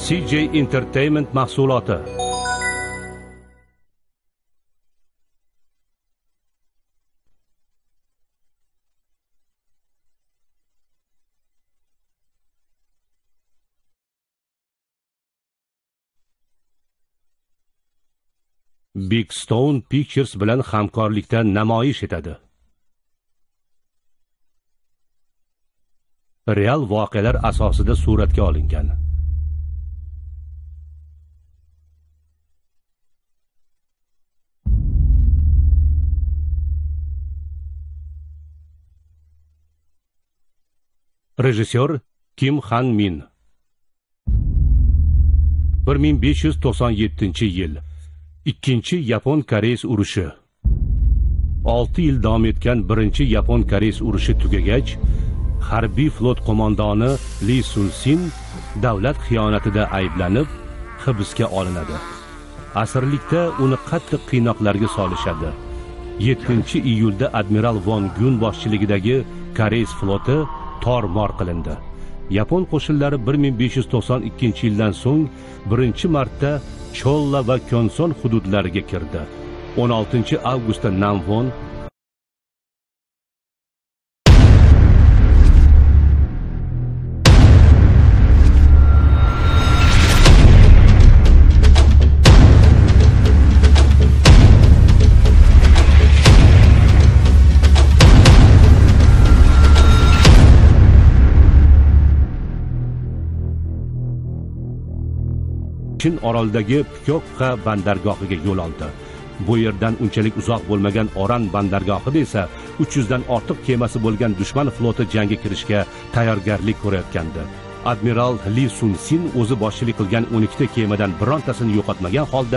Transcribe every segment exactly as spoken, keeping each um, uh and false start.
C J Entertainment mahsuloti. Big Stone Pictures bilan hamkorlikda namoyish etadi. Real voqealar asosida suratga olingan. Rejissyor Kim Han Min. bir ming besh yuz to'qson yettinchi yil. Ikkinchi Yapon-Koreys urushi. olti yil davom etgan birinchi Yapon-Koreys urushi tugagach, harbiy flot qo'mondoni Lee Sun-sin davlat xiyonatida ayblanib hibsga olinadi. Asirlikda uni qattiq qiynoqlarga solishadi. yettinchi iyulda admiral Von Gun boshchiligidagi Koreys floti tor-mor qilindi. Yapon qo'shinlari bir ming besh yuz to'qson ikkinchi yildan so'ng birinchi marta Cholla va Könson hududlariga kirdi. o'n oltinchi avgustda Namwon Chin oroldagi Pkyokha bandargohiga yo'l oldi. Bu yerdan unchalik uzoq bo'lmagan Oran bandargohida esa uch yuz dan ortiq kemasi bo'lgan dushman floti jangga kirishga tayyorgarlik ko'rayotgandi. Admiral Lee Sun-sin o'zi boshchilik qilgan o'n ikkita kemadan birontasini yo'qotmagan holda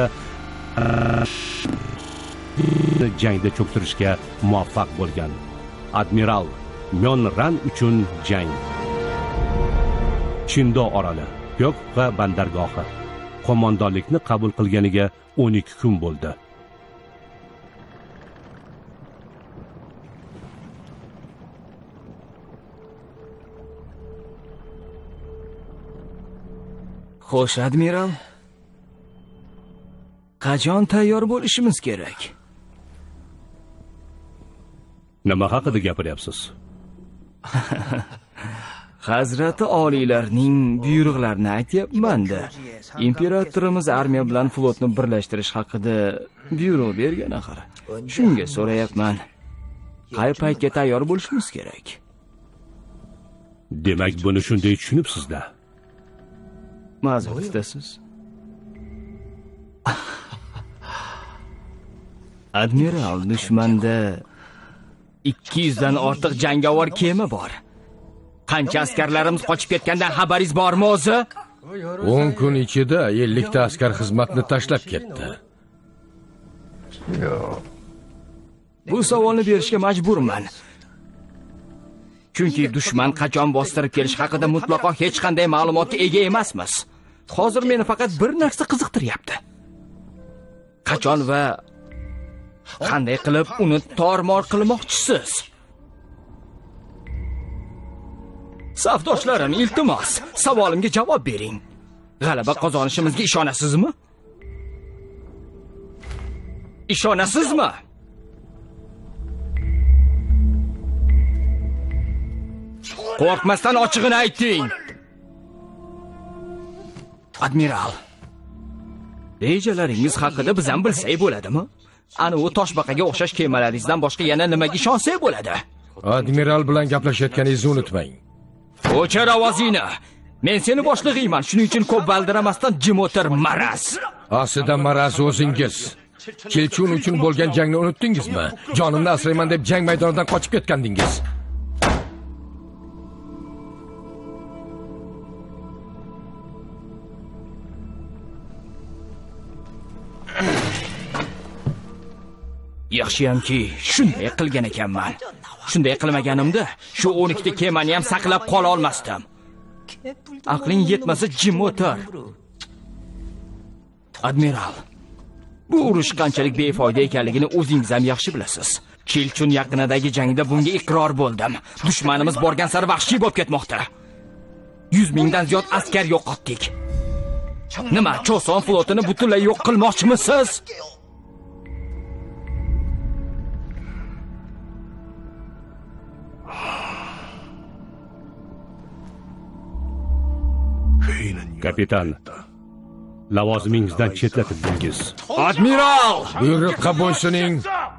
jangda cho'ktirishga muvaffaq bo'lgan. Admiral Myeonran uchun jang. Chindo oroli, Pkyokha bandargohi. Qo'mondonlikni qabul qilganiga o'n ikki kun bo'ldi. Xo'sh, admiral. Qachon tayyor bo'lishimiz kerak? Nima haqida gapiryapsiz? Hazrati oliylarning buyruqlarini aytyapman-da. Imperatorimiz armiya bilan flotni birlashtirish haqida buyruq bergan axir. Shunga so'rayapman. Qay paytga tayyor bo'lishimiz kerak? Demak, buni shunday tushunibsiz-da. Ma'zur istasiz. Admiral, dushmanda ikki yuz dan ortiq jangovar kema bor. Qancha askarlarimiz qochib ketgandan xabaringiz bormi o'zi? o'n kun ichida ellik ta askar xizmatni tashlab ketdi. Bu savolni berishga majburman. Chunki dushman qachon bostirib kelish haqida mutlaqo hech qanday ma'lumotga ega emasmiz. Hozir meni faqat bir narsa qiziqtiryapti. Qachon va qanday qilib uni tor-mor qilmoqchisiz? Safdoshlarim, iltimos, savolimga javob bering. G'alaba qozonishimizga ishonasizmi? Ishonasizmi? Qo'rqmasdan ochig'ini ayting. Admiral, rejalaringiz haqida biz ham bilsak bo'ladimi? Ana u toshbaqaga o'xshash kemalaringizdan boshqa yana nimaga ishonsak bo'ladi? Admiral bilan gaplashayotganingizni unutmang. O'chir ovozingni. Men seni boshlig'ingman, shuning uchun ko'p baldiramasdan jim o'tir, maraz. Aslida maraz o'zingiz. Kelchun uchun bo'lgan jangni unutdingizmi? Jonimni asrayman deb jang maydonidan qochib ketgandingiz. Yaxshiyamki, shunday qilgan ekanman. Shunday qilmaganimda, shu o'n ikkita kemani ham saqlab qola olmasdim. Aqling yetmasa jim o'tir. Admiral, bu urush qanchalik befoyda ekanligini o'zingiz ham yaxshi bilasiz. Kelchun yaqinidagi jangda bunga iqror bo'ldim. Dushmanimiz borgan sari vahshiy bo'lib ketmoqda. yuz mingdan ziyod askar yo'qotdik. Nima, Choson flotini butunlay yo'q qilmoqchimisiz? Kapitan, lavozimingizdan chetlatildingiz. Admiral! Buyruqqa bo'ysuning.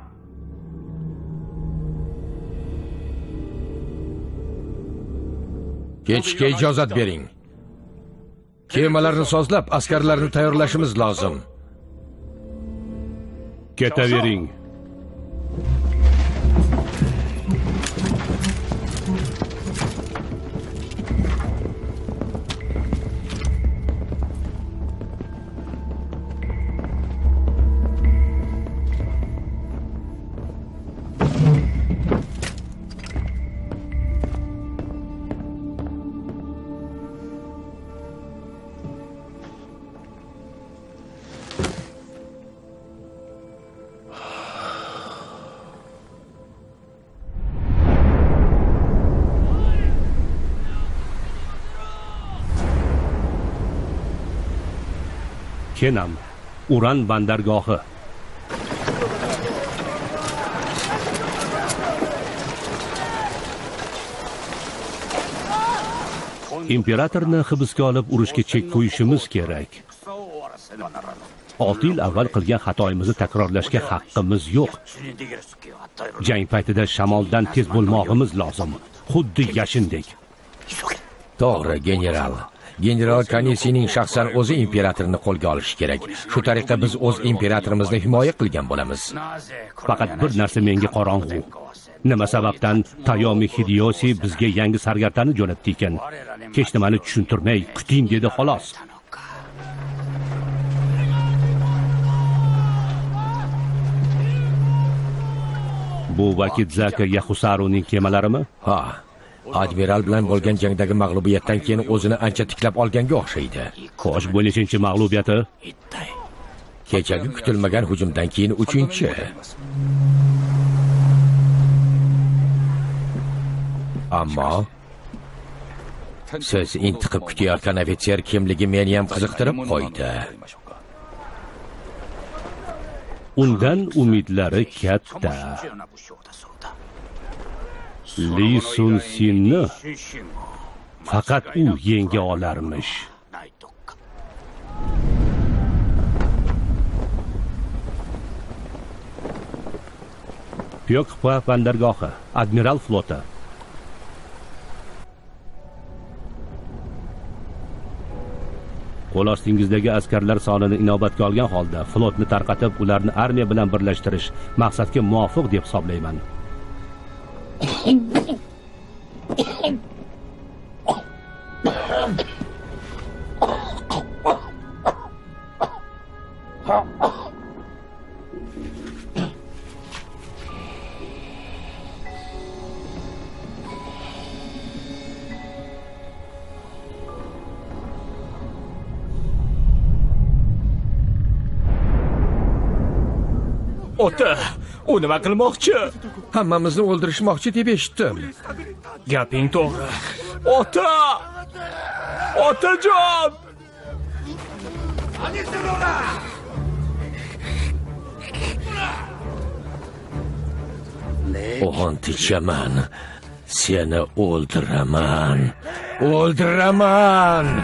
Ketishga ijozat bering. Kemalarni sozlab, askarlarni tayyorlashimiz lozim. Ketavering. Kenam, Uran bandargohi. Imperatorni hibsga olib urushga chek qo'yishimiz kerak. olti yil avval qilgan xatoyimizni takrorlashga haqqimiz yo'q. Jang paytida shamoldan tez bo'lmog'imiz lozim, xuddi yashindek. To'g'ri, general. General Kanesining shaxsan o'zi imperatorni qo'lga olishi kerak. Shu tariqa biz o'z imperatorimizni himoya qilgan bo'lamiz. Faqat bir narsa menga qorong'u. Nima sababdan Tayomi Hideyoshi bizga yangi sarkartani jo'natdi ekan? Hech nimani tushuntirmay, kuting dedi xolos. Bu Vakidzaka Yahusaruning kemalarimi? Ha. Admiral bilan bo'lgan jangdagi mag'lubiyatdan keyin o'zini ancha tiklab olganga o'xshaydi. Xo'sh, bu nechinchi mag'lubiyati? Kechagi kutilmagan hujumdan keyin uchinchi. Ammo siz intiqib kutayotgan ofitser kimligi meni ham qiziqtirib qo'ydi. Undan umidlari katta. Li Sun Sinni faqat u yenga olarmish. Pyokpa bandargohi, Admiral floti. Qo'l ostingizdagi askarlar sonini inobatga olgan holda flotni tarqatib, ularni armiya bilan birlashtirish maqsadga muvofiq deb hisoblayman. Ota, u nima qilmoqchi? Hammamizni o'ldirishmoqchi deb eshitdim. Gaping to'g'ri. Ota! Otajon! O'g'ontichaman. Seni o'ldiraman. O'ldiraman.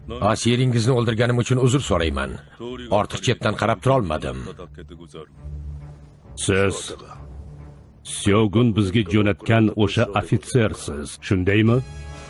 Asiringizni o'ldirganim uchun uzr so'rayman. Ortiq chetdan qarab tura olmadim. Siz Syogun bizga jo'natgan o'sha ofitsersiz, shundaymi?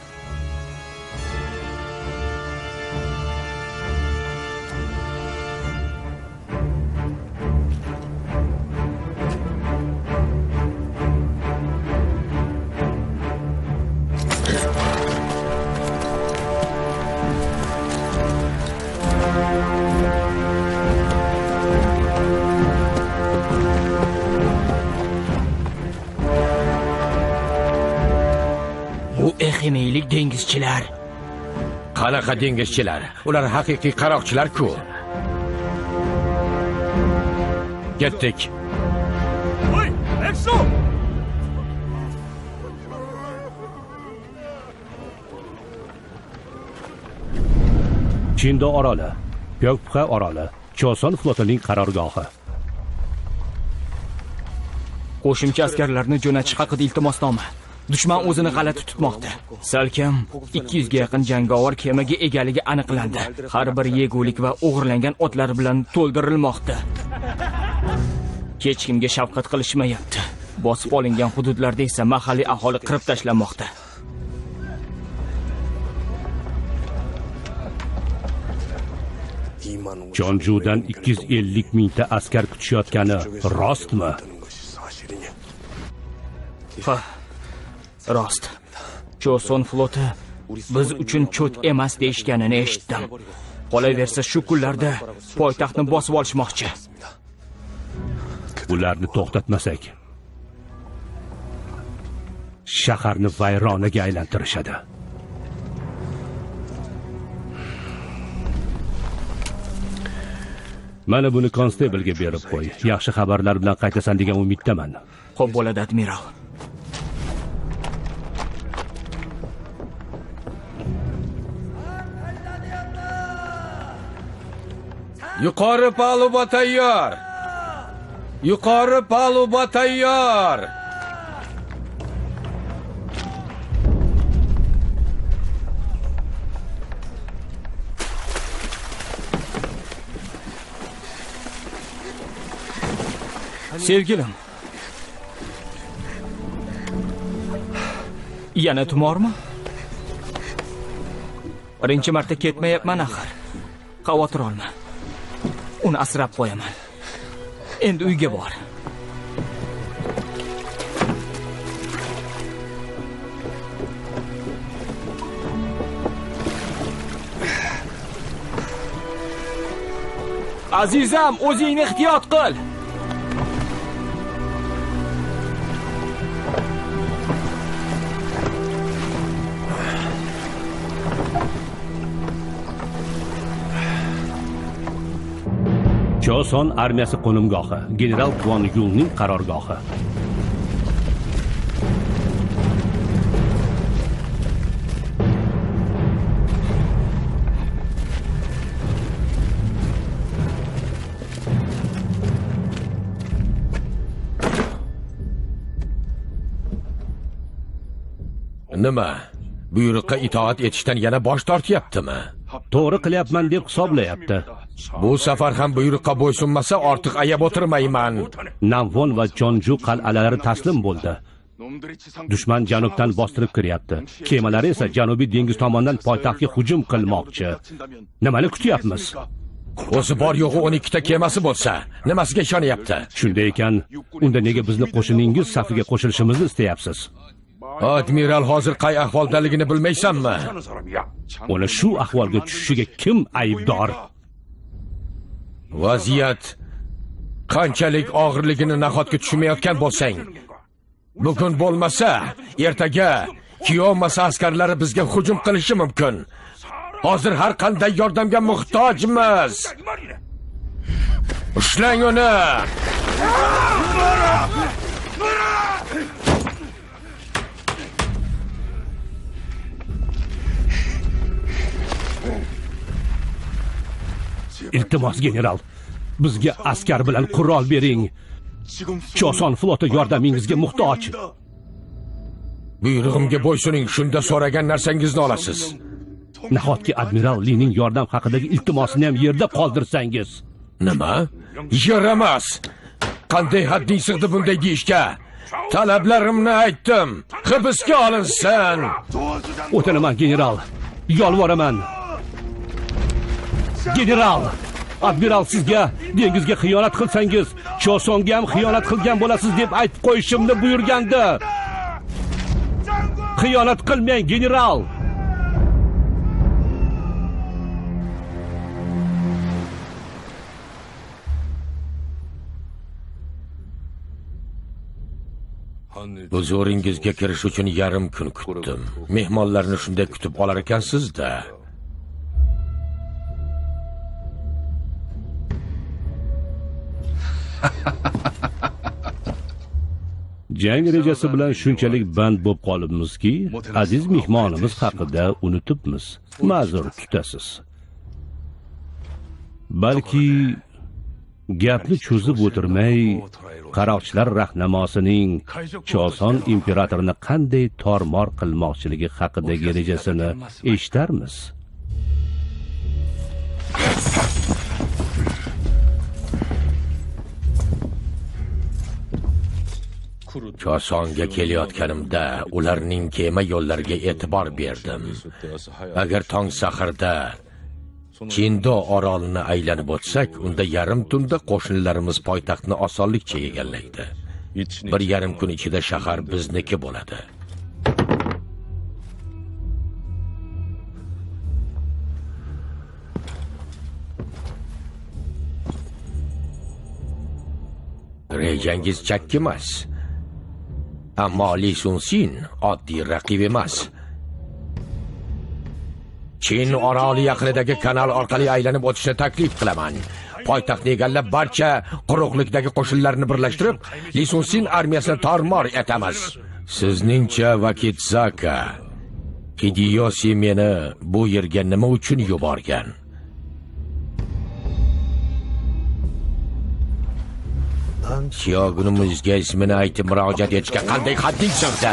Exemeylik dengizchilar. Qanaqa dengizchilar? Ular haqiqiy qaroqchilar-ku. Ketdik. Voy, Exo! Chindo oroli, Pyokpxa oroli, Choson flotining qarorgohi. Qo'shimcha askarlarni jo'natish haqida iltimosnoma. Dushman o'zini g'alati tutmoqda. Salkam ikki yuz ga yaqin jangovar kemaga egaligi aniqlandi. Har bir yegulik va o'g'irlangan otlar bilan to'ldirilmoqda. Hech kimga shafqat qilishmayapti. Bosib olingan hududlarda esa mahalliy aholi qirib tashlanmoqda. Chonjudan ikki yuz ellik mingta askar kutishayotgani rostmi? Ha, rost. Choson floti biz uchun cho't emas deyishganini eshitdim. Qolaversa shu kunlarda poytaxtni bosib olishmoqchi. Ularni to'xtatmasak, shaharni vayronaga aylantirishadi. Mana buni konstablga berib qo'y. Yaxshi xabarlar bilan qaytasan degan umiddaman. Xo'p bo'ladi, admiral. Yuqori paluba tayyor. Yuqori paluba tayyor. Sevgilim. Yana tumormi? Birinchi marta ketmayapman axir. Xavotir olma. Uni asrab qo'yaman. Endi uyga bor. Azizam, o'zingni ehtiyot qil. Choson armiyasi qo'nimgohi, general Kwon Yulning qarorgohi. Nima? Buyruqqa itoat etishdan yana bosh tortyaptimi? To'g'ri qilyapman deb hisoblayapti. Bu safar ham buyruqqa bo'ysunmasa ortiq ayab o'tirmayman. Namvon va Chonju qal'alari taslim bo'ldi. Dushman janubdan bostirib kiryapti. Kemalari esa Janubiy dengiz tomondan poytaxtga hujum qilmoqchi. Nimani kutyapmiz? O'zi bor yo'g'i o'n ikkita kemasi bo'lsa, nimasiga ishonyapti? Shunday ekan, unda nega bizni qo'shiningiz safiga qo'shilishimizni istayapsiz? Admiral hozir qay ahvoldaligini bilmaysanmi? Uni shu ahvolga tushishiga kim aybdor? Vaziyat qanchalik og'irligini nahotga tushunmayotgan bo'lsang, bugun bo'lmasa, ertaga Kiyomasa askarlari bizga hujum qilishi mumkin. Hozir har qanday yordamga muhtojmiz. Ushlang uni. Iltimos general, bizga askar bilan qurol bering. Choson floti yordamingizga muhtoj. Buyrug'imga bo'ysuning, shunda so'ragan narsangizni olasiz. Nahotki admiral Lining yordam haqidagi iltimosini ham yerda qoldirsangiz. Nima? Yaramas. Qanday hadding sig'di bunday deyishga? Talablarimni aytdim. Hibsga olinsin. O'tinaman, general. Yolvoraman. General, admiral sizga dengizga xiyonat qilsangiz, Chosonga ham xiyonat qilgan bo'lasiz deb aytib qo'yishimni buyurgandi. Xiyonat qilmang, general. Huzuringizga kirish uchun yarim kun kutdim. Mehmonlarni shunday kutib olar ekansiz-da. Jang rejasi bilan shunchalik band bo'lib qolibmizki, aziz mehmonimiz haqida unutibmiz. Ma'zur tutasiz. Balki gapni cho'zib o'tirmay, qaroqchilar rahnamosining Choson imperatorini qanday tormor qilmoqchiligi haqidagi rejasini eshitarmiz. Chosonga kelayotganimda ularning kema yo'llariga e'tibor berdim. Agar tong saharda Chindo orolini aylanib o'tsak, unda yarim tunda qo'shnilarimiz poytaxtni osonlikcha egallaydi. Bir yarim kun ichida shahar bizniki bo'ladi. Rejangiz chakki emas. Ammo Li Sunsin oddiy raqib emas. Chin oroli yaqinidagi kanal orqali aylanib o'tishni taklif qilaman. Poytaxtni egallab barcha quruqlikdagi qo'shinlarni birlashtirib, Li Sunsin armiyasini tormor etamiz. Sizningcha Vakitsaka, Hideyoshi meni bu yerga nima uchun yuborgan? Shogunimizga ismini aytib murojaat etishga qanday hadding sig'di?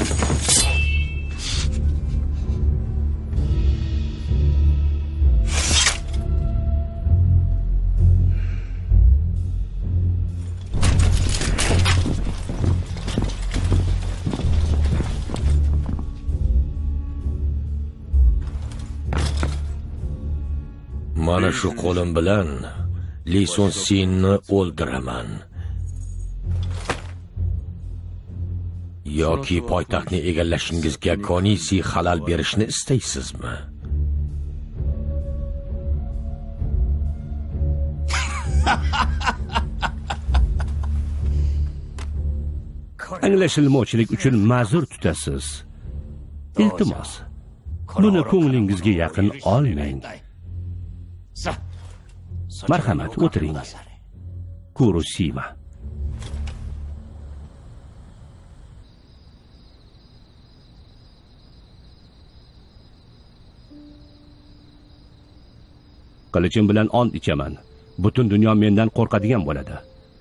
Mana shu qo'lim bilan Li Sunsinni o'ldiraman. Yoki poytaxtni egallashingizga Konisi xalal berishni istaysizmi? Anglashilmovchilik uchun ma'zur tutasiz. Iltimos, buni ko'nglingizga yaqin olmang. Marhamat, o'tiring. Kurosima. Qilichim bilan ont ichaman. Butun dunyo mendan qo'rqadigan bo'ladi.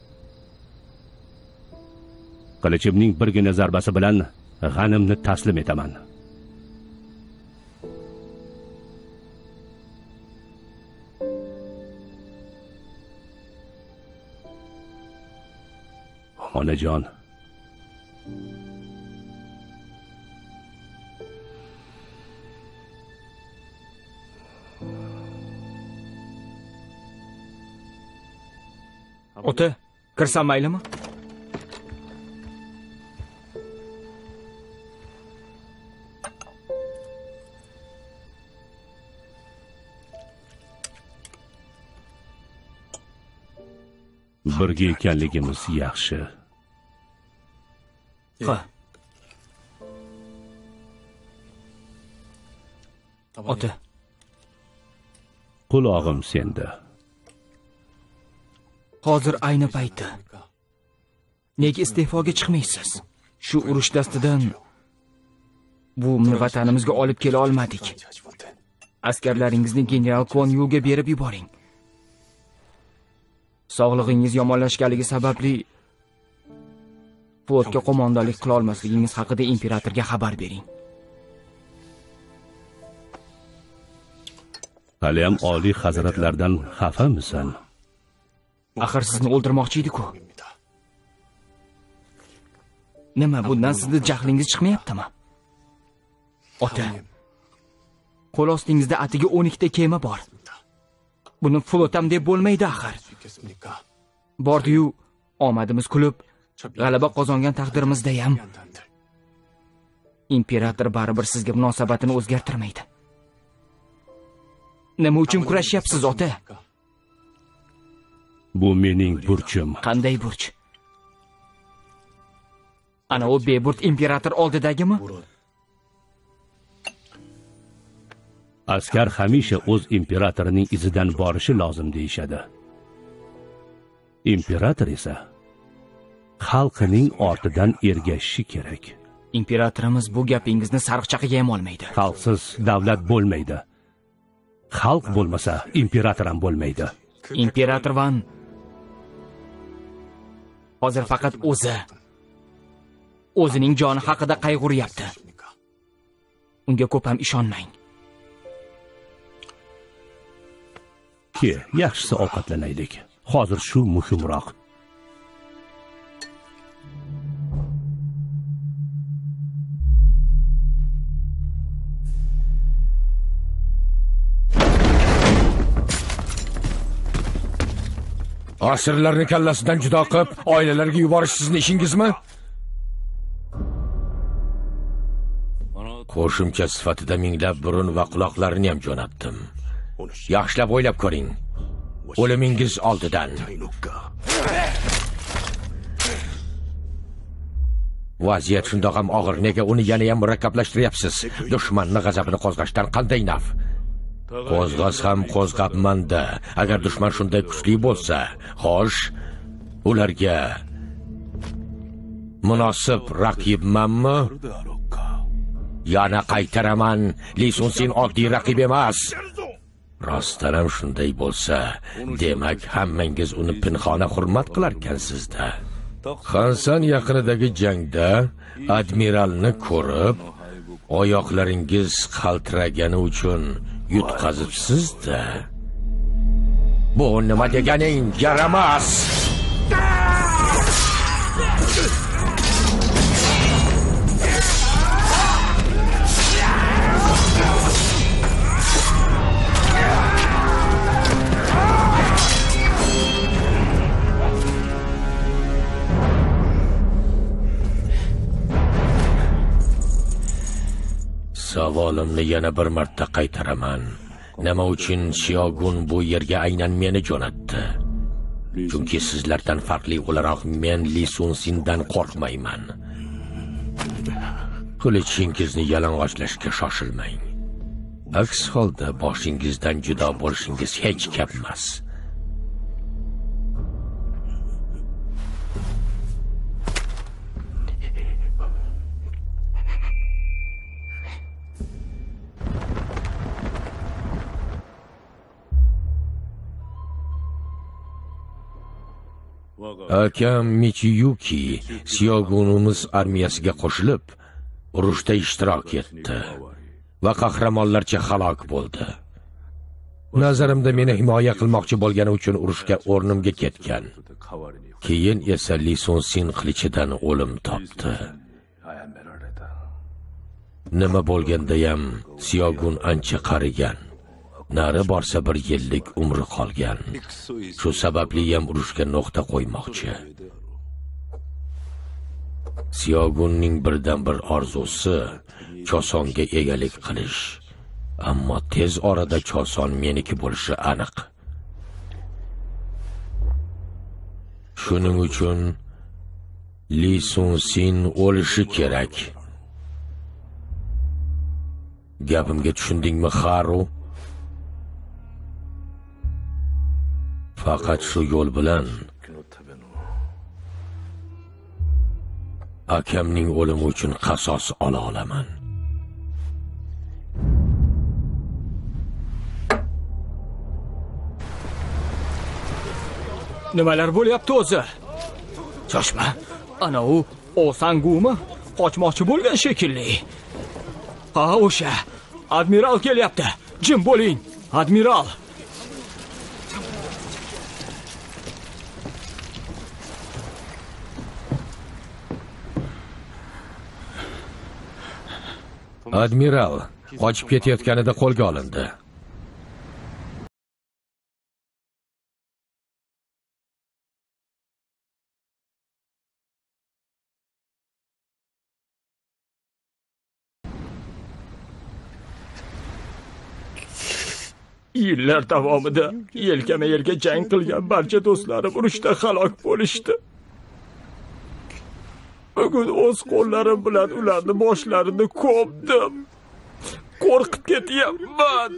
Qilichimning birgina zarbasi bilan g'animni taslim etaman. Onajon, ota, kirsam maylimi? birga ekanligimiz yaxshi. Ha. Ota. Qulog'im senda. Hozir ayni payti. Nega iste'foga chiqmaysiz? Shu urush dastidan bu vatanimizga olib kela olmadik. Askarlaringizni general Kwon Yuga berib yuboring. Sog'lig'ingiz yomonlashganligi sababli flotga qo'mondonlik qila olmasligingiz haqida imperatorga xabar bering. Haliyam oliy hazratlardan xafamisan? Axir sizni o'ldirmoqchi edi-ku. Nima, bundan sizni jahlingiz chiqmayaptimi? Ota, qo'l ostingizda atigi o'n ikkita kema bor. Buni flotam deb bo'lmaydi axir. Bordi-yu, omadimiz kulib, g'alaba qozongan taqdirimizda ham imperator baribir sizga munosabatini o'zgartirmaydi. Nima uchun kurashyapsiz, ota? Bu mening burchim. Qanday burch? Ana o beburt imperator oldidagimi? Askar hamisha o'z imperatorining izidan borishi lozim deyshadi. Imperator esa xalqining ortidan ergashishi kerak. Imperatorimiz bu gapingizni sariqchaqiga ham olmaydi. Xalqsiz davlat bo'lmaydi. Xalq bo'lmasa, imperator ham bo'lmaydi. Imperator van hozir faqat o'zi o'zining joni haqida qayg'uryapti. Unga ko'p ham ishonmang. Ke, yaxshisi ovqatlanaylik. Hozir shu muhimroq. Asirlarni kallasidan judo qilib, oilalarga yuborish sizning ishingizmi? Qo'shimcha sifatida minglab burun va quloqlarini ham jo'natdim. Yaxshilab o'ylab ko'ring. O'limingiz oldidan. Vaziyat shundoq ham og'ir. Nega uni yana ham murakkablashtiryapsiz? Dushmanning g'azabini qo'zg'ashdan qanday naf? Qo'zg'as ham qo'zg'abman-da. Agar dushman shunday kuchli bo'lsa, xo'sh, ularga munosib raqibmanmi? Yana qaytaraman, Li Sunsin oddiy raqib emas. Rostdan ham shunday bo'lsa, demak hammangiz uni pinxona hurmat qilar ekansizda. Xansan yaqinidagi jangda admiralni ko'rib, oyoqlaringiz qaltiragani uchun yutqazibsiz-da. Bu nima deganing? Yaramas! Savolimni yana bir marta qaytaraman. Nima uchun Xiaogun bu yerga aynan meni jo'natdi? Chunki sizlardan farqli o'laroq men Li Sunsindan qo'rqmayman. Qilichingizni yalang'ochlashga shoshilmang. Aks holda boshingizdan judo bo'lishingiz hech gap emas. Akam Michiyuki Xiaogunimiz armiyasiga qo'shilib, urushda ishtirok etdi va qahramonlarcha halok bo'ldi. Nazarimda meni himoya qilmoqchi bo'lgani uchun urushga o'rnimga ketgan. Keyin esa Li Sunsin qilichidan o'lim topdi. Nima bo'lganda ham Xiaogun ancha qarigan. Nari borsa bir yillik umri qolgan. Shu sababli ham urushga nuqta qo'ymoqchi. Xiaogunning birdan bir orzusi Chosonga egalik qilish. Ammo tez orada Choson meniki bo'lishi aniq. Shuning uchun Li Sunsin o'lishi kerak. Gapimga tushundingmi, Haru? Faqat shu yo'l bilan akamning o'limi uchun qasos ola olaman. Nimalar bo'lyapti o'zi? Shoshma. Ana u Osangumi qochmoqchi bo'lgan shekilli. Ha, o'sha admiral kelyapti. Jim bo'ling. Admiral! Admiral qochib ketayotganida qo'lga olindi. Yillar davomida yelkama-yelka jang qilgan barcha do'stlarim urushda halok bo'lishdi. Bugun o'z qo'llarim bilan ularni boshlarini ko'mdim. Qo'rqib ketyapman.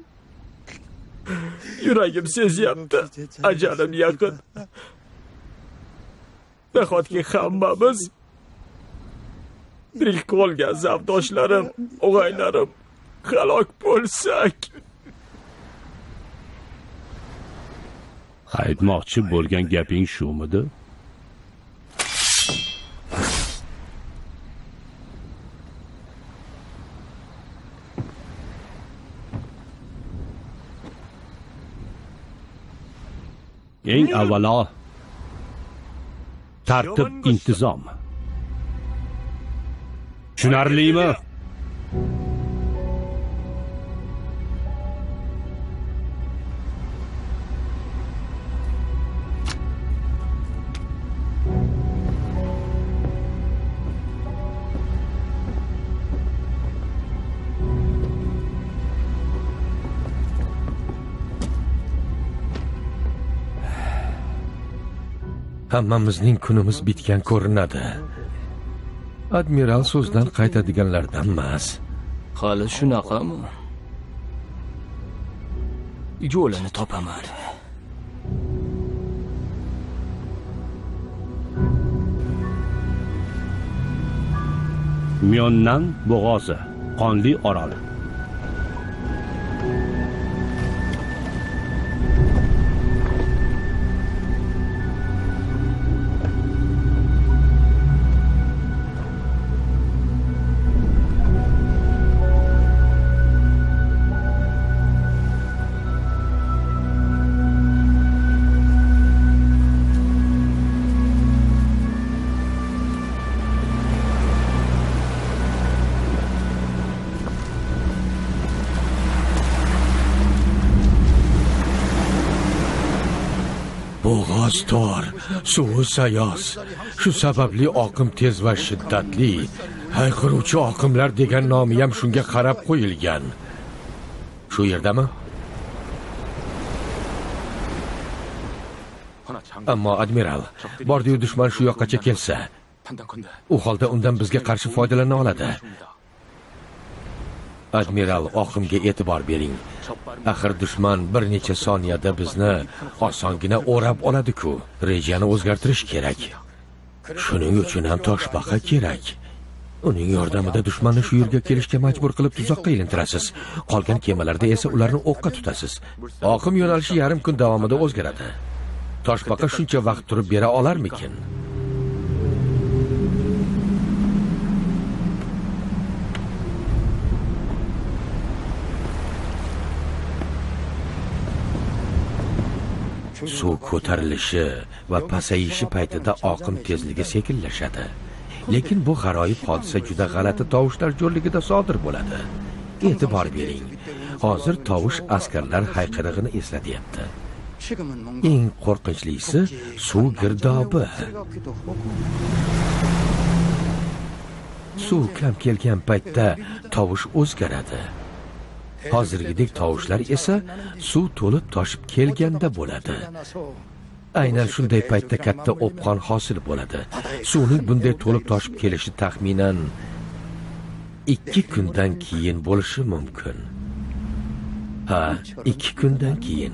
Yuragim sezyapti. Ajalim yaqin. Nahotki hammamiz tirik qolgan zavdoshlarim, o'g'aylarim halok bo'lsak. Aytmoqchi bo'lgan gaping shumidi? Eng avvalo tartib, intizom. Tushunarlimi? Hammamizning kunimiz bitgan ko'rinadi. Admiral so'zdan qaytadiganlardan emas. Hali shunaqami? Yo'lini topaman. Myonnan bo'g'ozi, qonli orol. Bo'g'oz tor, suvi sayoz. Shu sababli oqim tez va shiddatli. Hayqiruvchi oqimlar degan nomi ham shunga qarab qo'yilgan. Shu yerdami? Ammo admiral, bordi-yu dushman shu yoqqacha kelsa, u holda undan bizga qarshi foydalana oladi. Admiral, oqimga e'tibor bering. Axir dushman bir necha soniyada bizni osongina o'rab oladi-ku. Rejani o'zgartirish kerak. Shuning uchun ham toshbaqa kerak. Uning yordamida dushmanni shu yerga kelishga majbur qilib tuzoqqa ilintirasiz. Qolgan kemalarda esa ularni o'qqa tutasiz. Oqim yo'nalishi yarim kun davomida o'zgaradi. Toshbaqa shuncha vaqt turib bera olarmikin? Suv ko'tarilishi va pasayishi paytida oqim tezligi sekinlashadi. Lekin bu g'aroyib hodisa juda g'alati tovushlar jo'rligida sodir bo'ladi. E'tibor bering. Hozir tovush askarlar hayqirig'ini eslatyapti. Eng qo'rqinchlisi suv girdobi. Suv kam kelgan paytda tovush o'zgaradi. Hozirgidek tovushlar esa suv to'lib toshib kelganda bo'ladi. Aynan shunday paytda katta o'pqon hosil bo'ladi. Suvning bunday to'lib toshib kelishi taxminan ikki kundan keyin bo'lishi mumkin. Ha, ikki kundan keyin.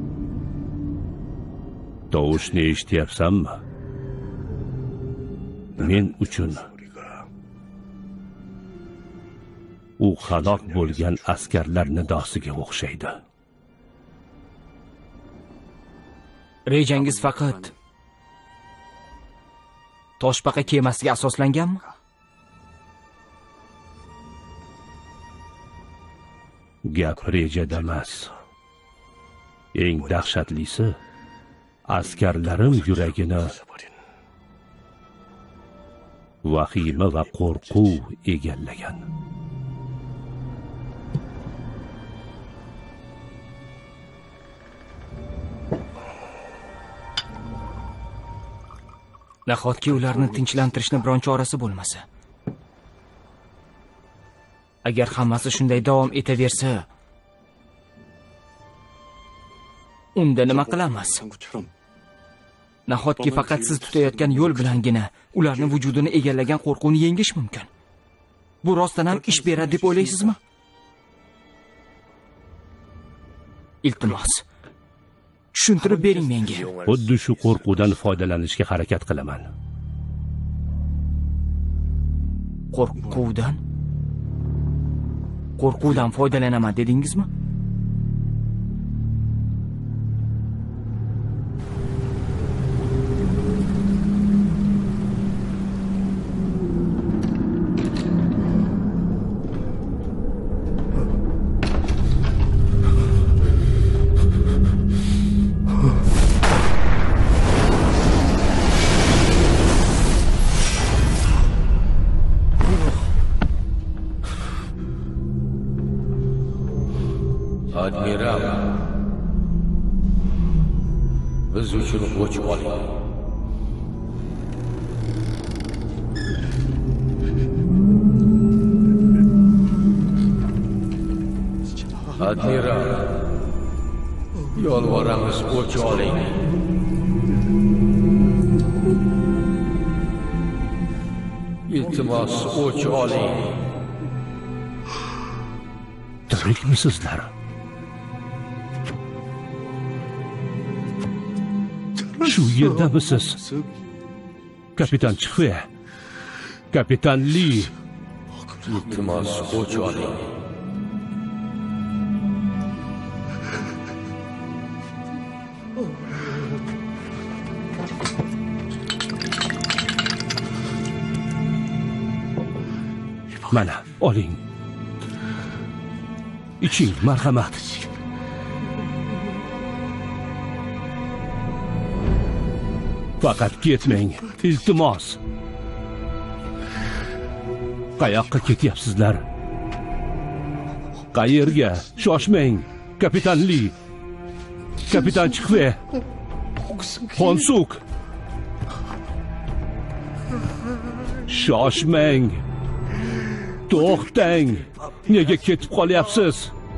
Tovushni eshityapsanmi? men uchun u halok bo'lgan askarlar nidosiga o'xshaydi. Rejangiz faqat Toshbaqa kemasiga asoslanganmi? Gap rejada emas. Eng dahshatlisi, askarlarim yuragini vahima va qo'rquv egallagan. Nahotki ularni tinchlantirishni biron chorasi bo'lmasa? Agar hammasi shunday davom etaversa, unda nima qilamiz? Nahotki faqat siz tutayotgan yo'l bilangina ularni vujudini egallagan qo'rquvni yengish mumkin? Bu rostdan ham ish beradi deb o'ylaysizmi? Iltimos, tushuntirib bering menga. Xuddi shu qo'rquvdan foydalanishga harakat qilaman. Qo'rquvdan? Qo'rquvdan foydalanaman dedingizmi? Admiral, biz uchun o'ch oling. Admiral, yolvoramiz, o'ch oling. Iltimos, o'ch oling. Tirikmisizlar? Shu yerdamisiz? Kapitan Chixve, Kapitan Li. Iltimos, o'ch oling. Mana, oling. İçing, marhamat. Faqat ketmang, iltimos. Qayoqqa ketyapsizlar? Qayerga? Shoshmang, Kapitan Li. Kapitan Chixve. Honsuk. Shoshmang. To'xtang. Nega ketib qolyapsiz?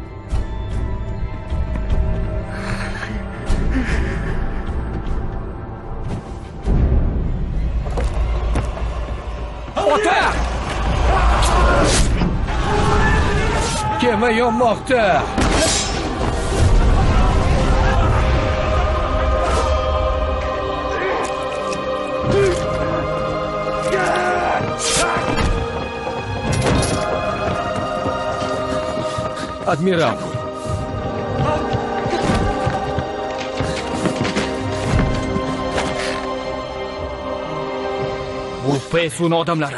Ota! Kema yonmoqda. Admiral. Bu Peysun odamlari.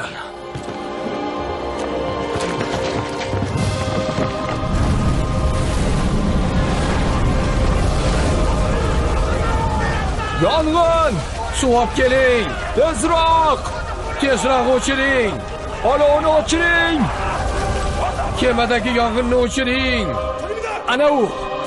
Yong'in! Suv olib keling! Tezroq! Tezroq o'chiring! Olovni o'chiring! Kemadagi yong'inni o'chiring! Ana u!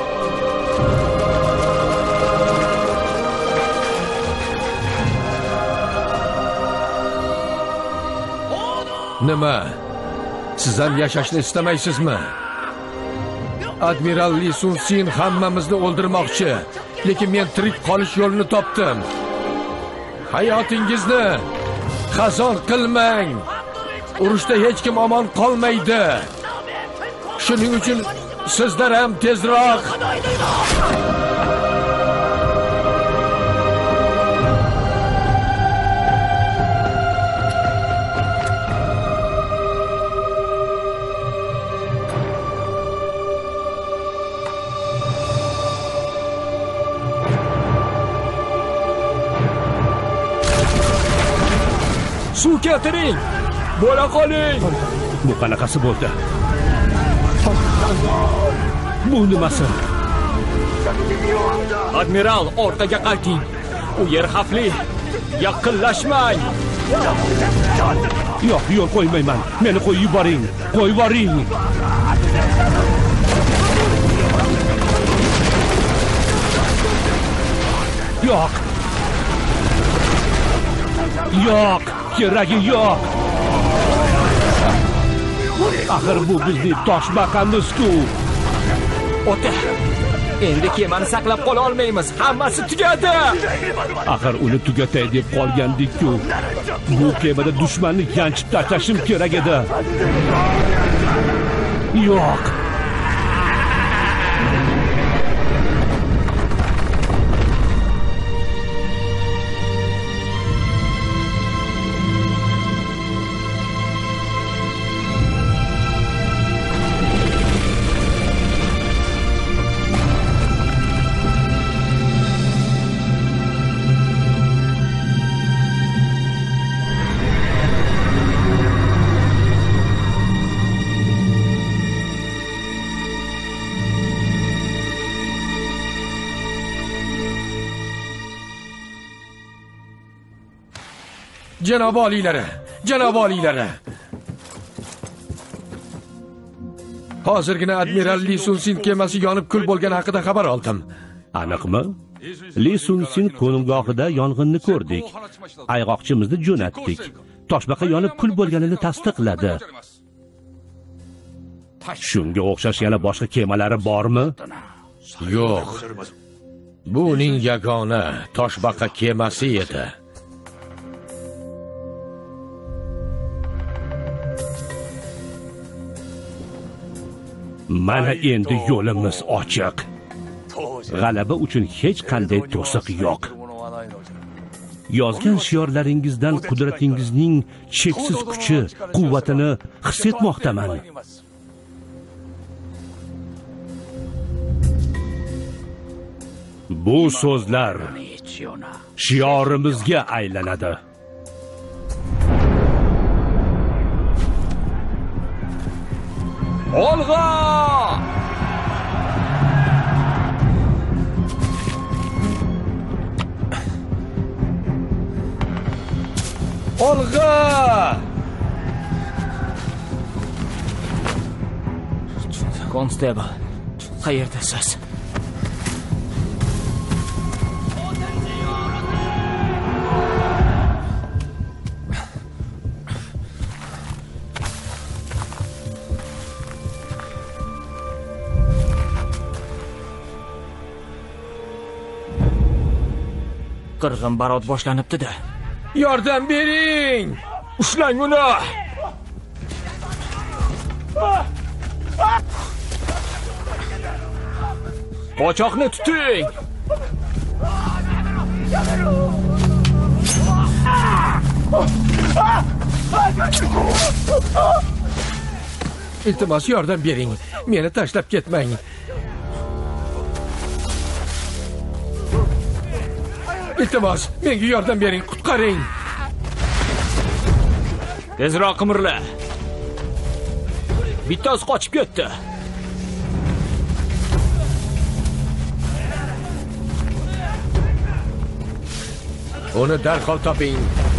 Nima? Siz ham yashashni istamaysizmi? Admiral Li Sun Sin hammamizni o'ldirmoqchi, lekin men tirik qolish yo'lini topdim. Hayotingizni xazon qilmang. Urushda hech kim omon qolmaydi. Shuning uchun sizlar ham tezroq. suv keltiring. Bo'la qoling. Bu qanaqasi bo'ldi? Bu nimasi? Admiral, orqaga qayting. U yer xavfli. Yaqinlashmang. Yo'q, yo'l qo'ymayman. Meni qo'yib yuboring. Qo'yib yuboring. Yo'q. Yo'q, keragi yo'q. Axir bu bizning toshbaqamiz-ku. Ota, endi kemani saqlab qola olmaymiz. Hammasi tugadi. Axir uni tugatay deb qolgandik-ku. Bu kemada dushmanni yanchib tashlashim kerak edi. Yo'q. Janob oliylari, janob oliylari. Hozirgina admiral Li Sun-sin kemasi yonib kul bo'lgani haqida xabar oldim. Aniqmi? Li Sun-sin qo'nimgohida yong'inni ko'rdik. Ayg'oqchimizni jo'natdik. Toshbaqa yonib kul bo'lganini tasdiqladi. Shunga o'xshash yana boshqa kemalari bormi? Yo'q. Bu uning yagona toshbaqa kemasi edi. Mana endi yo'limiz ochiq. G'alaba uchun hech qanday to'siq yo'q. Yozgan shiorlaringizdan qudratingizning cheksiz kuchi, quvvatini his etmoqdaman. Bu so'zlar shiorimizga aylanadi. Olg'a! Olg'a! Constable, qayerdasiz? Qirg'in barot boshlanibdi-da. Yordam bering! Ushlang uni! Qochoqni tuting! Iltimos yordam bering. Meni tashlab ketmang. Iltimos, menga yordam bering, qutqaring. Tezroq qimirla. Bittasi qochib ketdi. Uni darhol toping.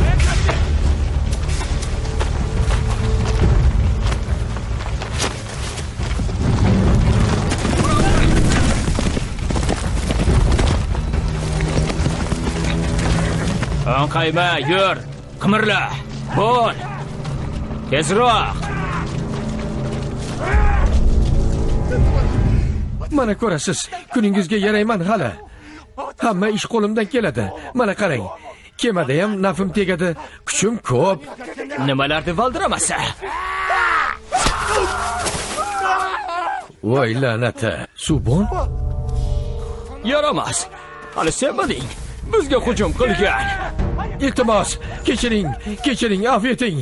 Anqayma, yur. Qimirla. Bo'l. Tezroq. Mana ko'rasiz, kuningizga yarayman hali. Hamma ish qo'limdan keladi. Mana qarang. Kemada ham nafim tegadi, kuchim ko'p. Nimalarni valdiramasa? Voy la'nati. Subon? Yaramas. Hali sevmading. Bizga hujum qilgan. Iltimos, kechiring, kechiring, afv eting.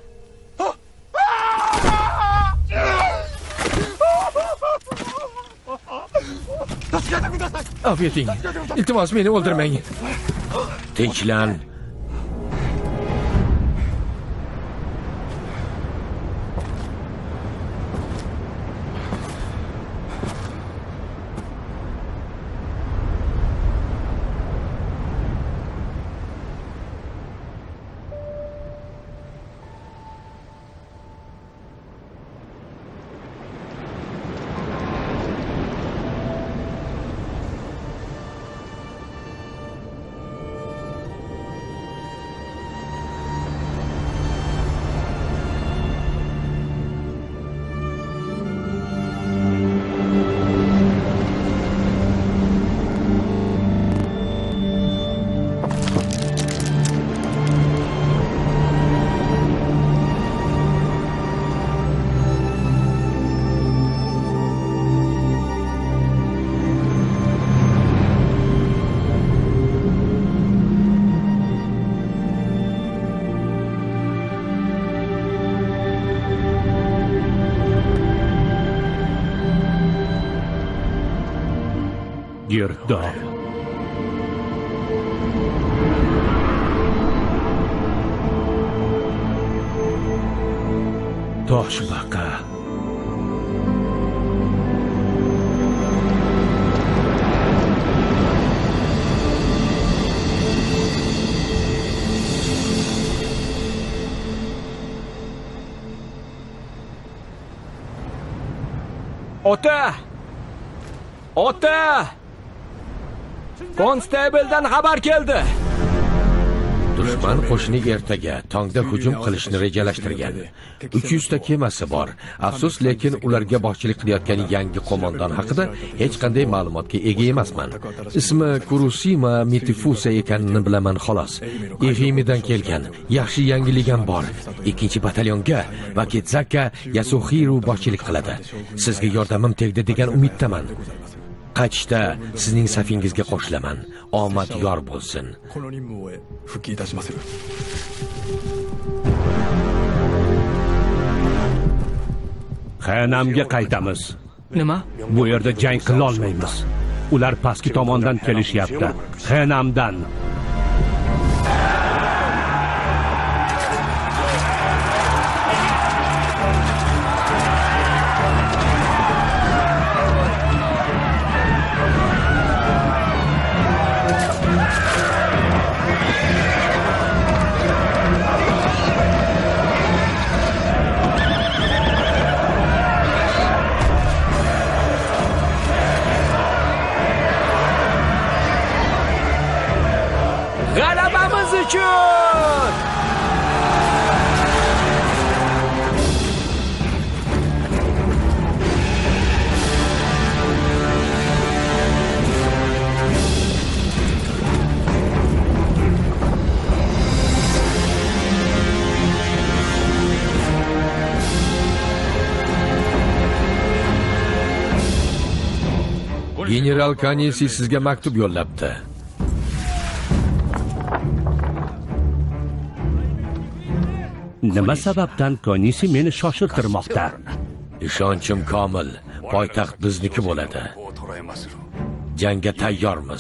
Afv eting. Iltimos, meni o'ldirmang. Tinchlan. girdor. Toshbaqa. Ota! Ota! Konstabeldan xabar keldi. Dushman qo'shini ertaga tongda hujum qilishni rejalashtirgan. uch yuz ta kemasi bor. Afsus, lekin ularga boshchilik qilayotgan yangi qo'mondon haqida hech qanday ma'lumotga ega emasman. Ismi Kurusima Mitifusa ekanini bilaman xolos. Ehimidan kelgan. Yaxshi yangilik ham bor. ikkinchi batalyonga Vakitsaka Yasuhiru boshchilik qiladi. Sizga yordamim tegdi degan umiddaman. Qaytishda sizning safingizga qo'shilaman. Omad yor bo'lsin. Xanamga qaytamiz. Nima? Bu yerda jang qila olmaymiz. Ular pastki tomondan kelishyapti. Xanamdan. G'alabamiz uchun! General Kanesi sizga maktub yo'llabdi. Nima sababdan Konisi meni shoshirtirmoqda? Ishonchim komil. Poytaxt bizniki bo'ladi. Jangga tayyormiz.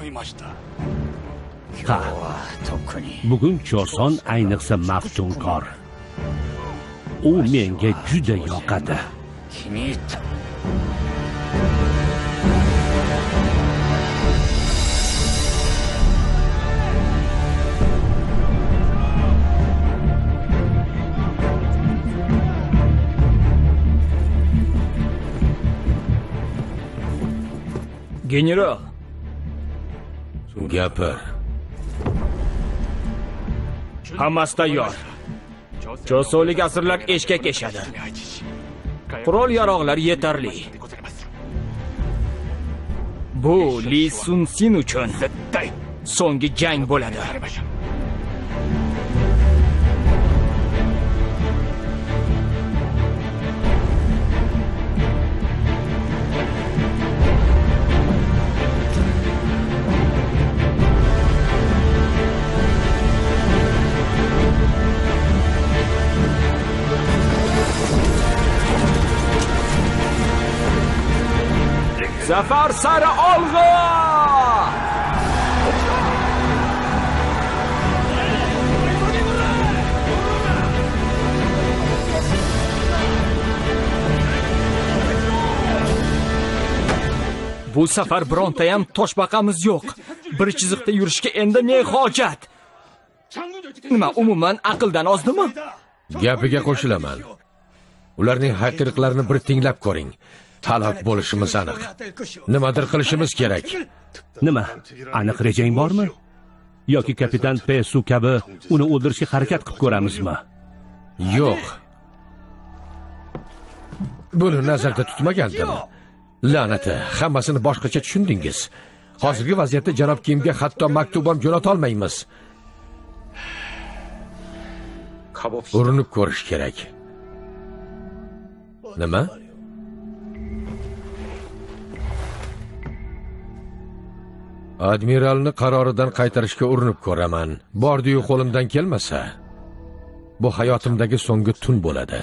Ha. Bugun Choson ayniqsa maftunkor. U menga juda yoqadi. General, Gapir. hammasi tayyor. Chosolik asirlar eshkak eshadi. Qurol yaroqlar yetarli. Bu Li Sun Sin uchun so'nggi jang bo'ladi. Zafar sari olg'a! Bu safar bironta ham toshbaqamiz yo'q. Bir chiziqda yurishga endi ne hojat? Nima, umuman aqldan ozdimi? Gapiga qo'shilaman. Ularning hayqiriqlarini bir tinglab ko'ring. Halok bo'lishimiz aniq. Nimadir qilishimiz kerak. Nima? Aniq rejang bormi? Yoki kapitan Pesu kabi uni o'ldirishga harakat qilib ko'ramizmi? Yo'q. Buni nazarda tutmagandim. La'nati, hammasini boshqacha tushundingiz. Hozirgi vaziyatda janob Kimga hatto maktub ham jo'nata olmaymiz. Urinib ko'rish kerak. Nima? Admiralni qaroridan qaytarishga urinib ko'raman. Bordi-yu qo'limdan kelmasa, bu hayotimdagi so'nggi tun bo'ladi.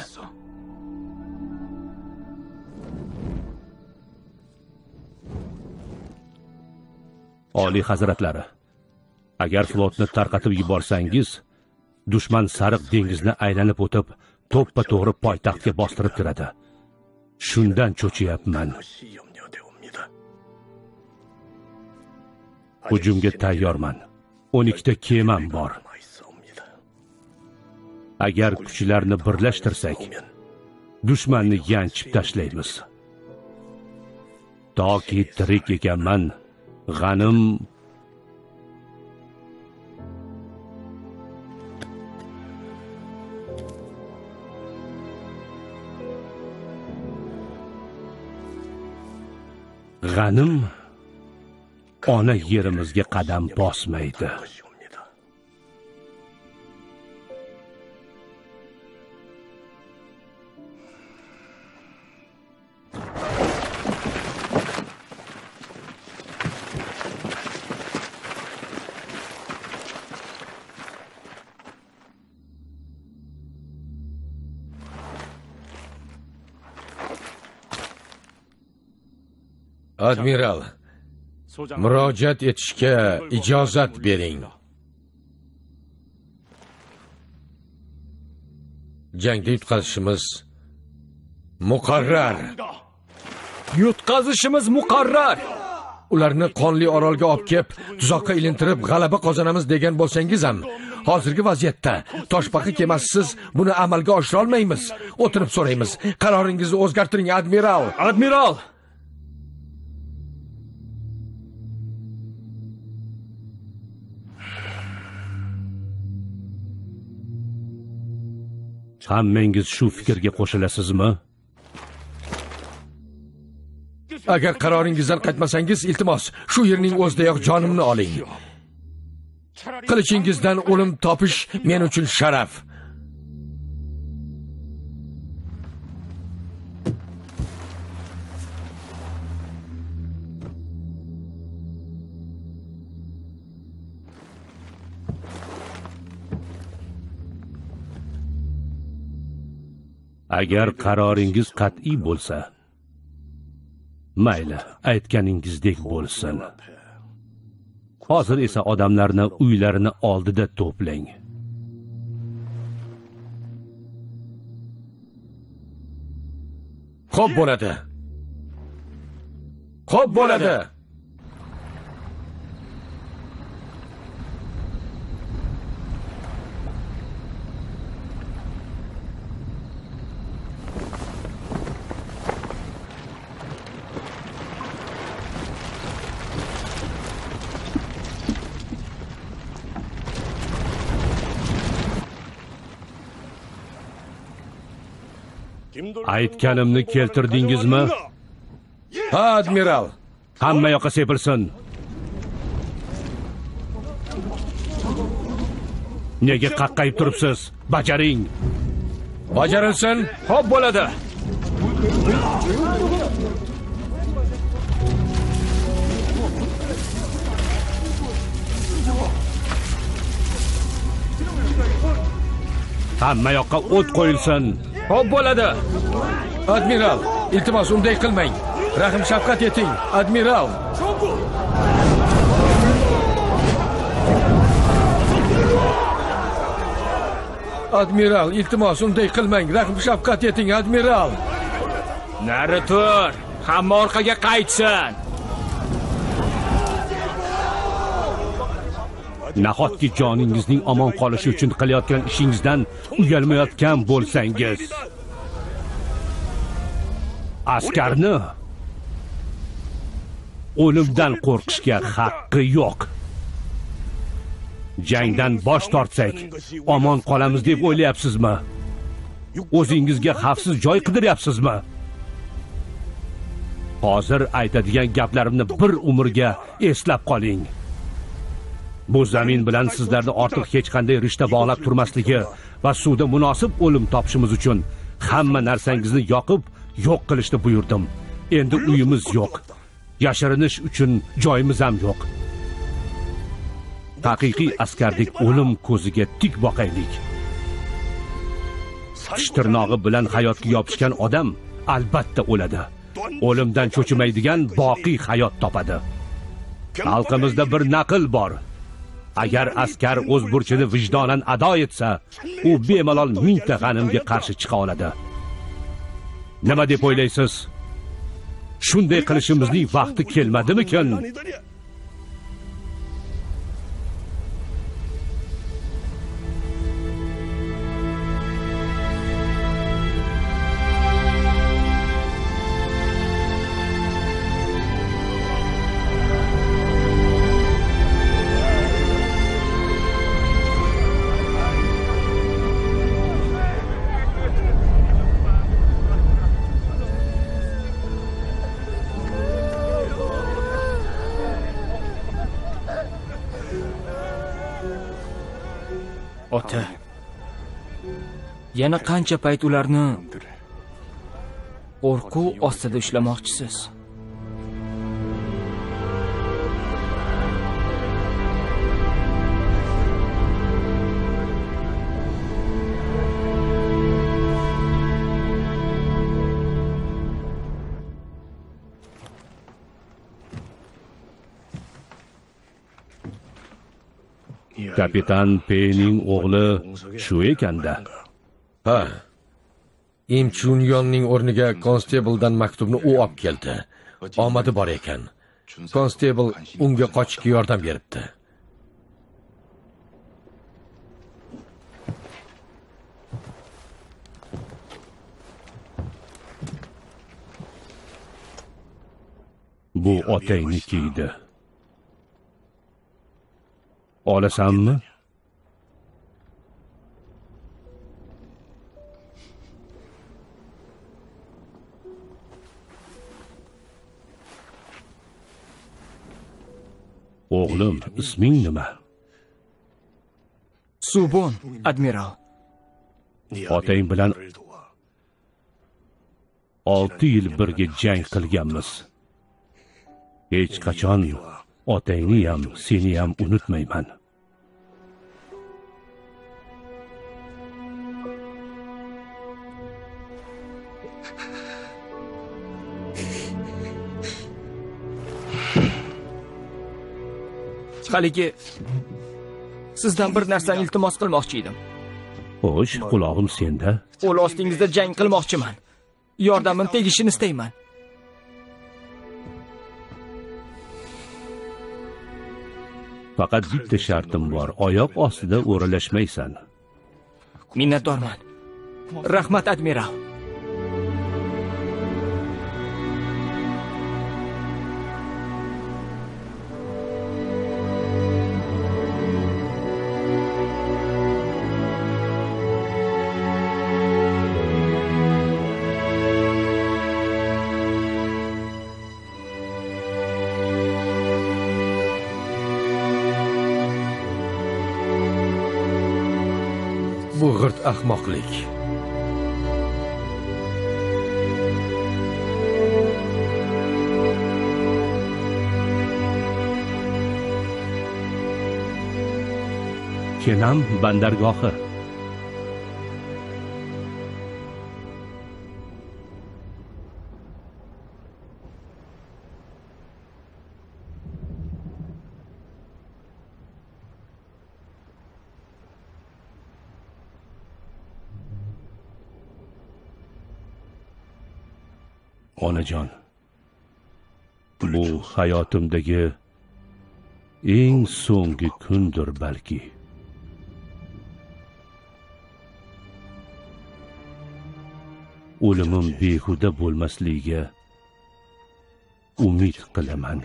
Oliy hazratlari, agar flotni tarqatib yuborsangiz, dushman sariq dengizni aylanib o'tib, to'ppa to'g'ri poytaxtga bostirib kiradi. Shundan cho'chiyapman. Hujumga tayyorman. o'n ikkita kemam bor. Agar kuchlarni birlashtirsak, dushmanni yanchib tashlaymiz. Toki tirik ekanman, g'anim g'anim ona yerimizga qadam bosmaydi. Admiral, murojaat etishga ijozat bering. Jangda yutqazishimiz muqarrar. Yutqazishimiz muqarrar. Ularni qonli orolga olib kelib, tuzoqqa ilintirib g'alaba qozonamiz degan bo'lsangiz ham, hozirgi vaziyatda toshbaqa kemasisiz buni amalga oshira olmaymiz. O'tirib so'raymiz. Qaroringizni o'zgartiring, admiral. Admiral! Hammangiz shu fikrga qo'shilasizmi? Agar qaroringizdan qaytmasangiz, iltimos, shu yerning o'zidayoq jonimni oling. Qilichingizdan o'lim topish men uchun sharaf. Agar qaroringiz qat'iy bo'lsa, mayli, aytganingizdek bo'lsin. Hozir esa odamlarni uylarini oldida to'plang. Xo'p bo'ladi. Xo'p bo'ladi. Aytganimni keltirdingizmi? Ha, admiral. Hamma yoqqa sepilsin. Nega qaqqayib turibsiz? Bajaring. Bajarilsin. Xo'p bo'ladi. Hamma yoqqa o't qo'yilsin. Xo'p bo'ladi. Admiral, iltimos unday qilmang. Rahim shafqat eting, admiral. Admiral, iltimos unday qilmang. Rahim shafqat eting, admiral. Nari tur. Hamma orqaga qaytsin. Nahotki joningizning omon qolishi uchun qilayotgan ishingizdan uyalmayotgan bo'lsangiz, askarni o'limdan qo'rqishga haqqi yo'q. Jangdan bosh tortsak, omon qolamiz deb o'ylayapsizmi? O'zingizga xavfsiz joy qidiryapsizmi? Hozir aytadigan gaplarimni bir umrga eslab qoling. Bu zamin bilan sizlarni ortiq hech qanday rishta bog'lab turmasligi va suvda munosib o'lim topishimiz uchun hamma narsangizni yoqib, yo'q qilishni buyurdim. Endi uyimiz yo'q. Yashirinish uchun joyimiz ham yo'q. Haqiqiy askardek o'lim ko'ziga tik boqaylik. Tish tirnog'i bilan hayotga yopishgan odam albatta o'ladi. O'limdan cho'chimaydigan boqiy hayot topadi. Xalqimizda bir naql bor. Agar askar o'z burchini vijdonan ado etsa, u bemalol mingta g'animga qarshi chiqa oladi. Nima deb o'ylaysiz? Shunday qilishimizning vaqti kelmadimikin? Ota, yana qancha payt ularni qo'rquv ostida ushlamoqchisiz? Kapitan Peyning o'g'li shu ekanda. Ha. Im Chunyonning o'rniga konstabeldan maktubni u olib keldi. Omadi bor ekan. Konstabel unga qochishga yordam beribdi. Bu otangniki edi. Olasanmi? O'g'lim, isming nima? Subon, admiral. Otang bilan olti yil birga jang qilganmiz. Hech qachon otangni ham, seni ham unutmayman. Haligi sizdan bir narsani iltimos qilmoqchi edim. Xo'sh, qulog'im senda. Qo'l ostingizda jang qilmoqchiman. Yordamim tegishini istayman. Faqat bitta shartim bor. Oyoq ostida o'ralashmaysan. Minnatdorman. Rahmat, admiral. Bu g'irt ahmoqlik. Kenam bandargohi. Onajon, bu hayotimdagi eng so'nggi kundir balki. O'limim behuda bo'lmasligiga umid qilaman.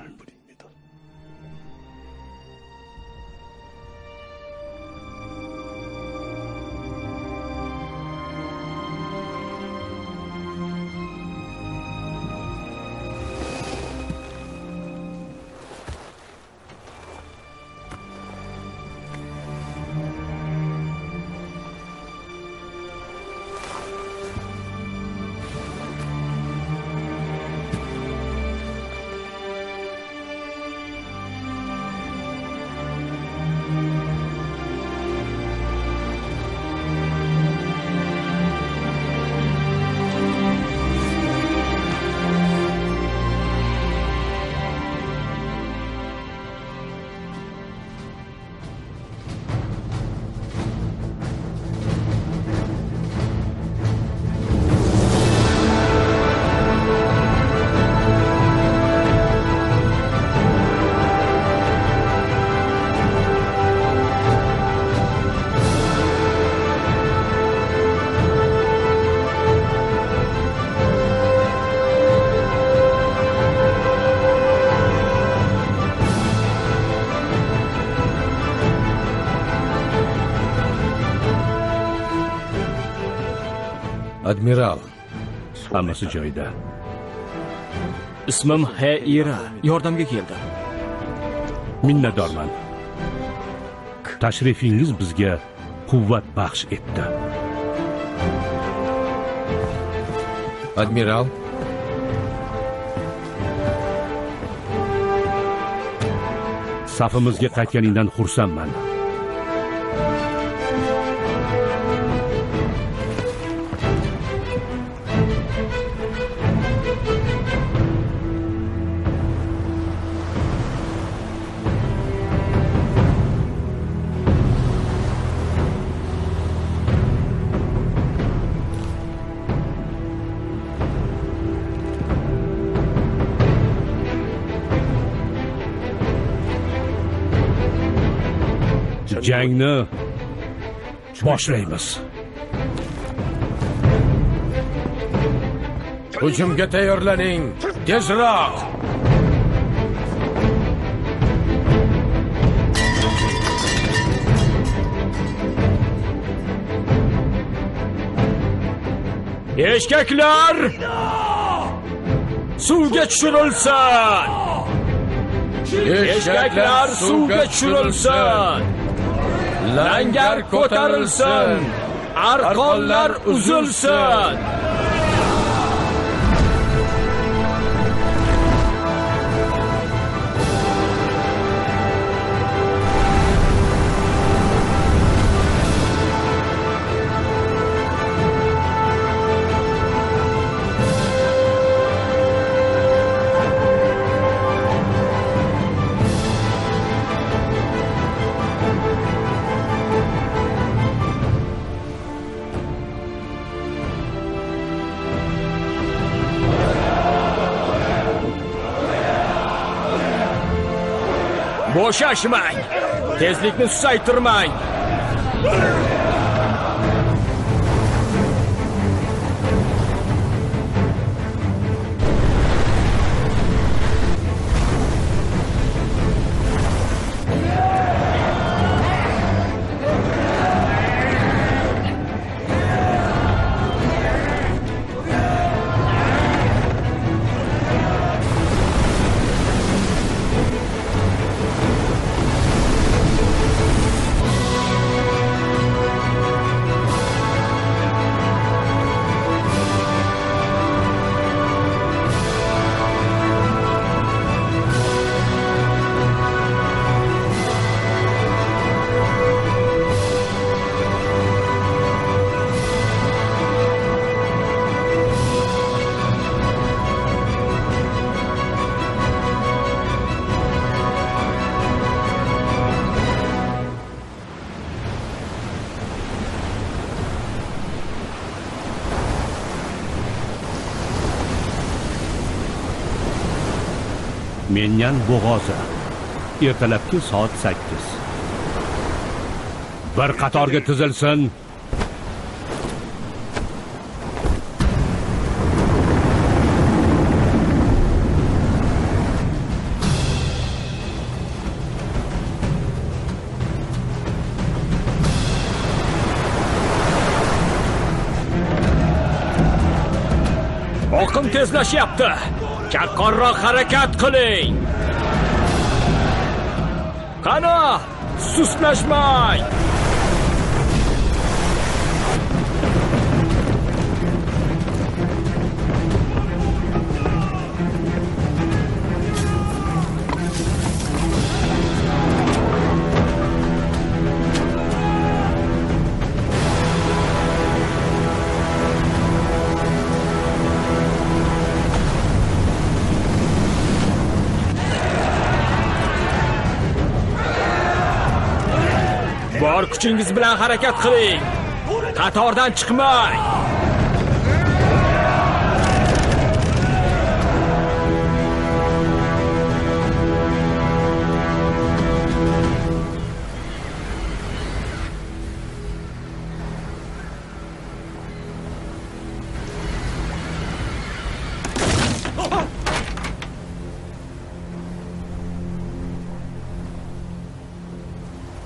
Admiral, Hammasi joyida. Ismim Hayira. Yordamga keldim. Minnatdorman. Tashrifingiz bizga quvvat baxsh etdi. Admiral, Safimizga qaytganingdan xursandman. Jangni boshlaymiz. hujumga tayyorlaning. Tezroq! Eshkaklar! Suvga tushirilsin! Eshkaklar suvga tushirilsin! Langar ko'tarilsin! Arqonlar uzilsin! Bo'shashmang! Tezlikni susaytirmang! Menyan bo'g'ozi. Ertalabki soat sakkiz. Bir qatorga tizilsin. Oqim tezlashyapti. Chaqqonroq harakat qiling. Qani, sustlashmang. Bor kuchingiz bilan harakat qiling. Qatordan chiqmang.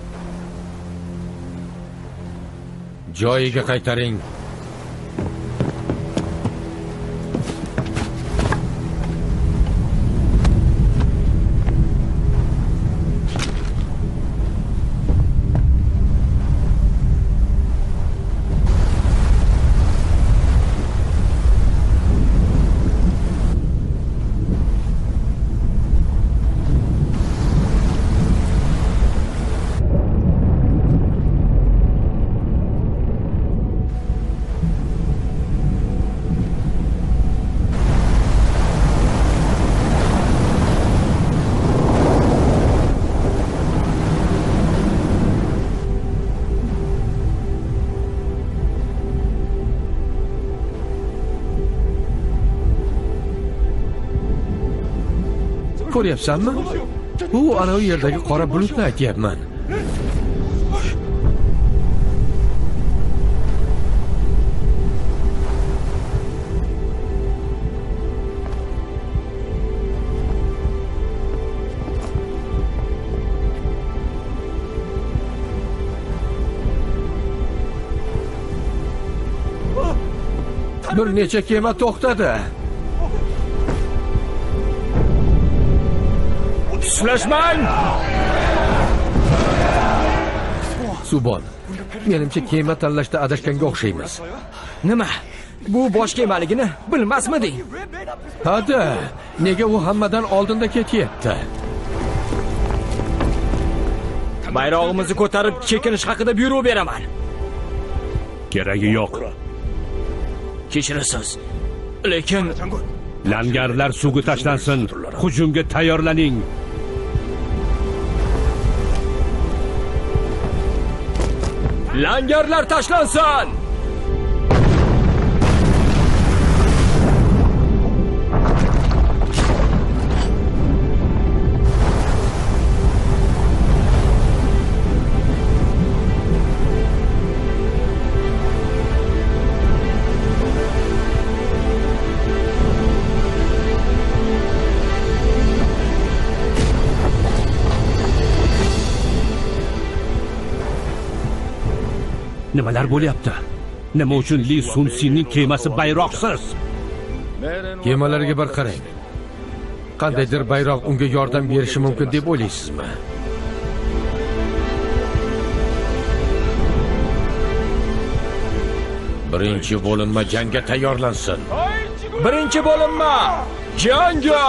Joyiga qaytaring. Ko'ryapsanmi? Bu ana u yerdagi qora bulutni aytyapman. Bir necha kema to'xtadi. Tuslashmang! Subon, menimcha kema tanlashda adashganga o'xshaymiz. Nima? Bu bosh kemaligini bilmasmiding? Ha-da, nega u hammadan oldinda ketyapti? Bayrog'imizni ko'tarib chekinish haqida buyruq beraman. Keragi yo'q. Kechirasiz. Lekin Langarlar suvga tashlansin. Hujumga tayyorlaning. langarlar tashlansin. Nimalar bo'lyapti? Nima uchun Li Sun Sinning kemasi bayroqsiz? Kemalarga bir qarang. Qandaydir bayroq unga yordam berishi mumkin deb o'ylaysizmi? Birinchi bo'linma jangga tayyorlansin. Birinchi bo'linma jangga!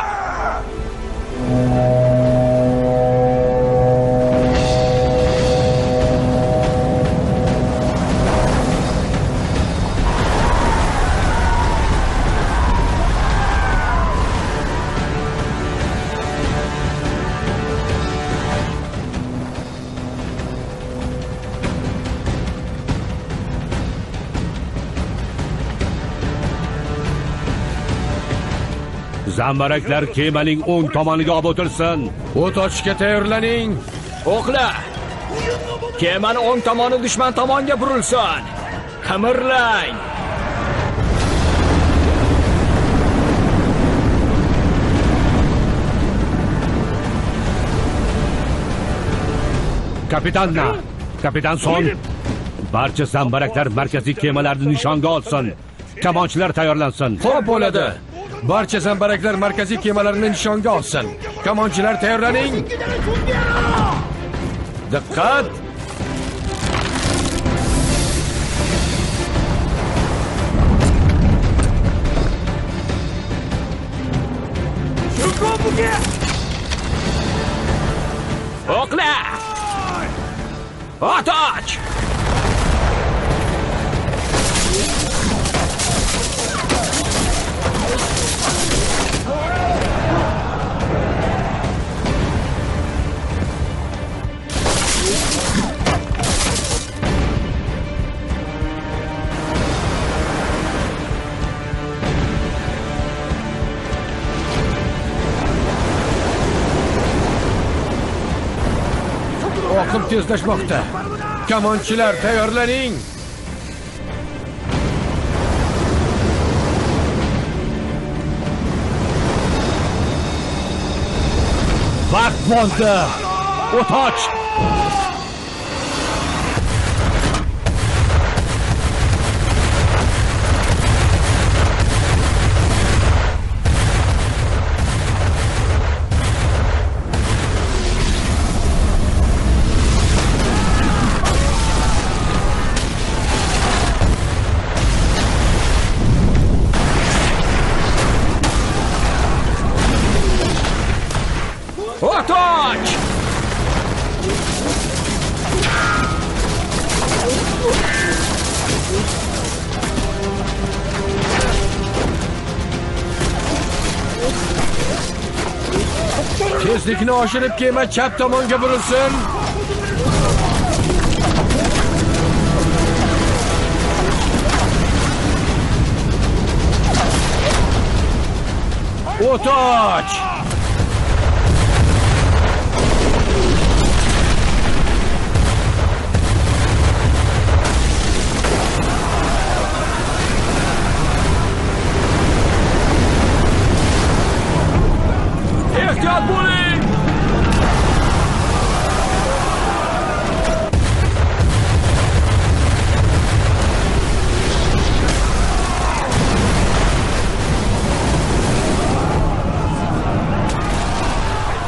Zambaraklar kemaning o'ng tomoniga olib o'tilsin. O't ochishga tayyorlaning. O'qlar. Kemani o'ng tomoni dushman tomonga burilsin. Qimirlang. Kapitanna, kapitan Son. Barcha zambaraklar markaziy kemalarni nishonga olsin. Kamonchilar tayyorlansin. Xo'p bo'ladi. Barcha zambaraklar markaziy kemalarni nishonga olsin. Kamonchilar tayyorlaning. Diqqat! O'qlar! O't och! Oqim tezlashmoqda. Kamonchilar tayyorlaning. Vaqt bo'ldi. O't och! O't och! Tezlikni oshirib kema chap tomonga burilsin. O't och!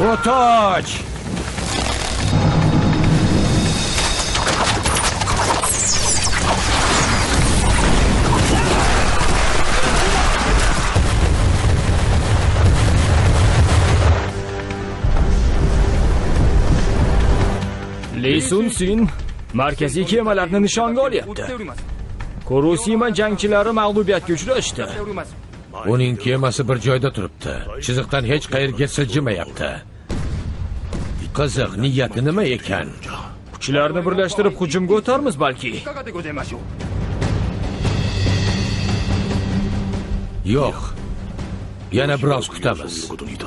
O'toj! Li Sun Sin markaziy kemalarni nishonga olyapti. Kurosima jangchilari mag'lubiyatga uchrashdi. Uning kemasi bir joyda turibdi. Chiziqdan hech qayerga siljimayapti. Qiziq, niyati nima ekan? Kuchlarni birlashtirib hujumga o'tarmiz balki. Yo'q. Yana biroz kutamiz.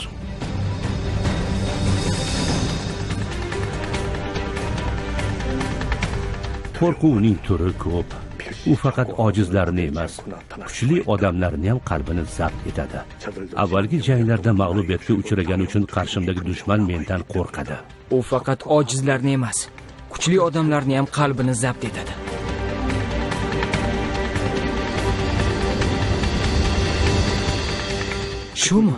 Qo'rquvning turi ko'p. U faqat ojizlarni emas, kuchli odamlarni ham qalbini zabt etadi. Avvalgi janglarda mag'lubiyatga uchragan uchun qarshimdagi dushman mendan qo'rqadi. U faqat ojizlarni emas, kuchli odamlarni ham qalbini zabt etadi. Shumi?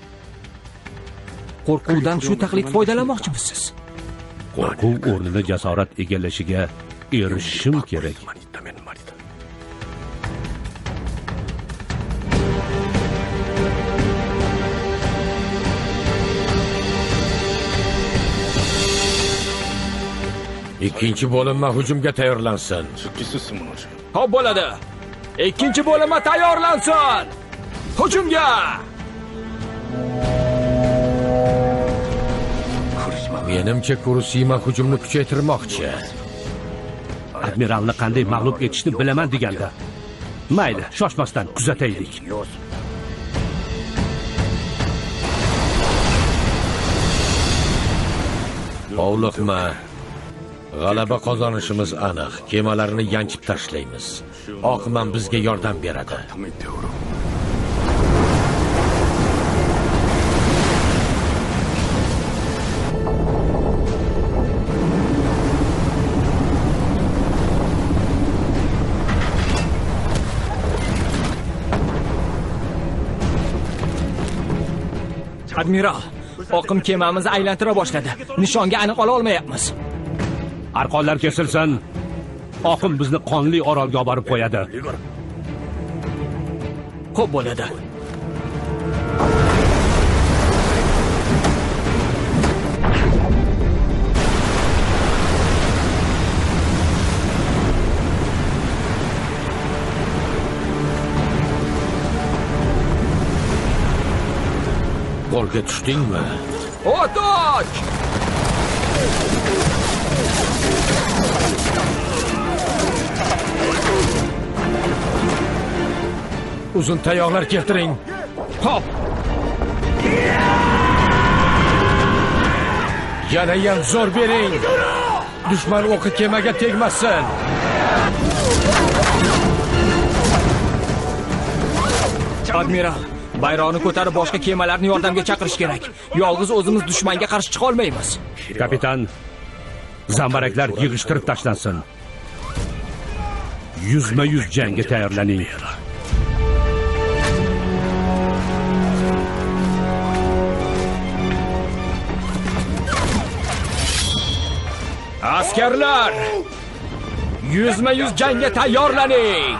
Qo'rquvdan shu taqlid foydalanmoqchimisiz? Qo'rquv o'rnida jasorat egallashiga erishishim kerak. Ikkinchi bo'linma hujumga tayyorlansin. Xo'p bo'ladi. Ikkinchi bo'linma tayyorlansin. Hujumga! Menimcha Kurosima hujumni kuchaytirmoqchi. Admiralni qanday mag'lub etishni bilaman deganda. Mayli, shoshmasdan kuzataylik. Ovliqma. G'alaba qozonishimiz aniq. Kemalarni yanchib tashlaymiz. Oqman bizga yordam beradi. Admiral, oqim kemamizni aylantira boshladi. Nishonga aniq ola olmayapmiz. Arqonlar kesilsin. Oqim bizni qonli orolga olib borib qo'yadi. Xo'p bo'ladi. Qo'lga tushdingmi? O'toj! Uzun tayoqlar keltiring. Hop! Yana ham zo'r bering. Dushman o'qi kemaga tegmasin. Admiral, bayroqni ko'tarib boshqa kemalarni yordamga chaqirish kerak. Yolg'iz o'zimiz dushmanga qarshi chiqa olmaymiz. Kapitan, zambaraklar yig'ishtirib tashlansin. Yuzma-yuz jangga tayyorlaning. Askarlar, yuzma-yuz jangga tayyorlaning.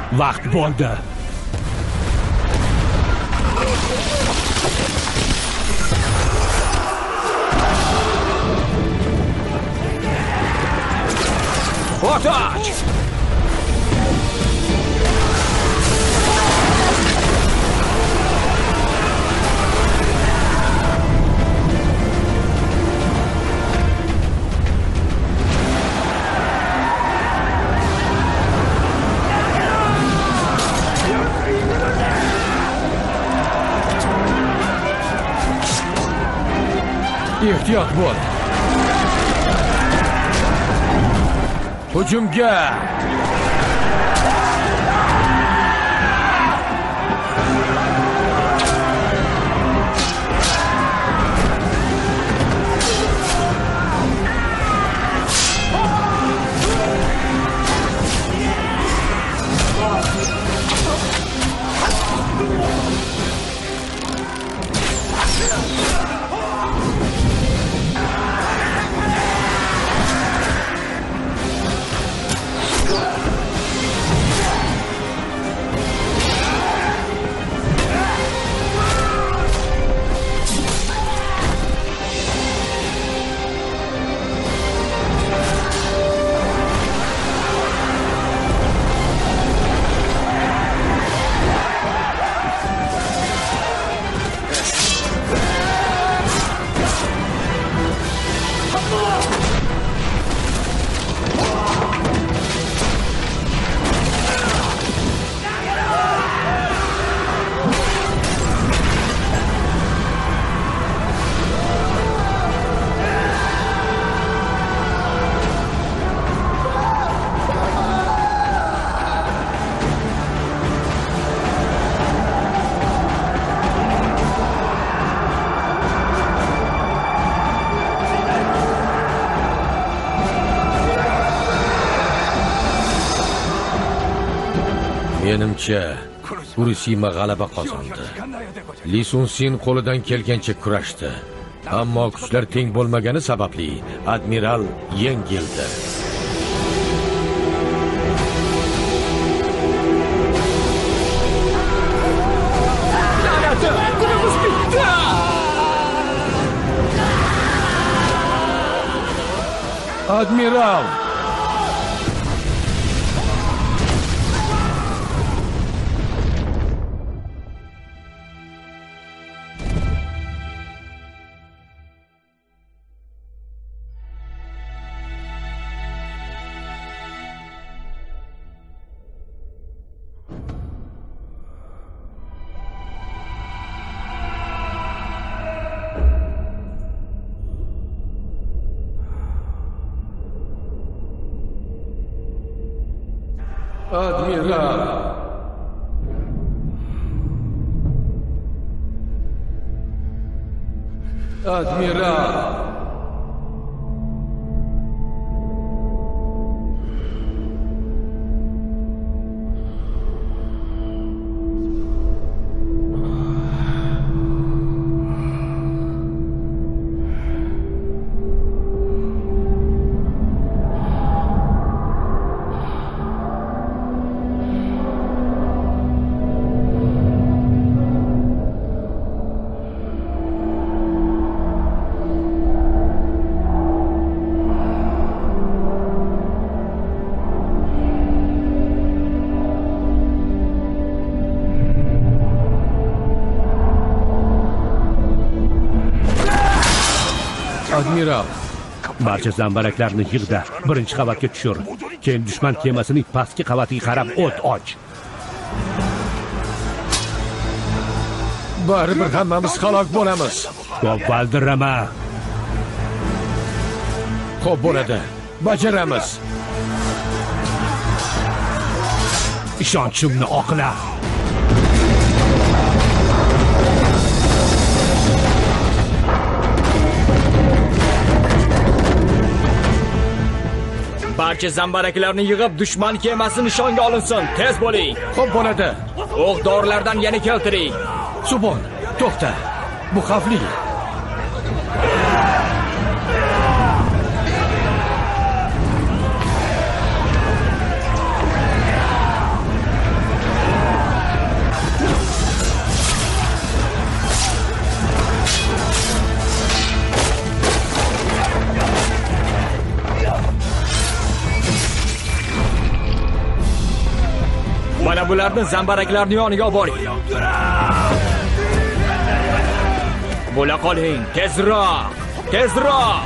Vaqt bo'ldi. Otoch! Ehtiyot bo'l. Hujumga! Menimcha, Urusima g'alaba qozondi. Li Sun Sin qo'lidan kelgancha kurashdi. Ammo kuchlar teng bo'lmagani sababli admiral yengildi. Admiral! Admiral! Admiral! Admiral, barcha zambaraklarni yig'da, birinchi qavatga tushir. Keyin dushman kemasining pastki qavatiga qarab o't och. baribir hammamiz halok bo'lamiz. Ko'p valdirama. Xo'p bo'ladi. Bajaramiz. Ishonchimni oqla. Barcha zambaraklarni yig'ib dushman kemasi nishonga olinsin. Tez bo'ling. Xo'p bo'ladi. O'q dorilardan yana keltiring. Subon, to'xta. Bu xavfli. Mana bularni zambaraklarning yoniga olib boring. Bo'la qoling, tezroq, tezroq.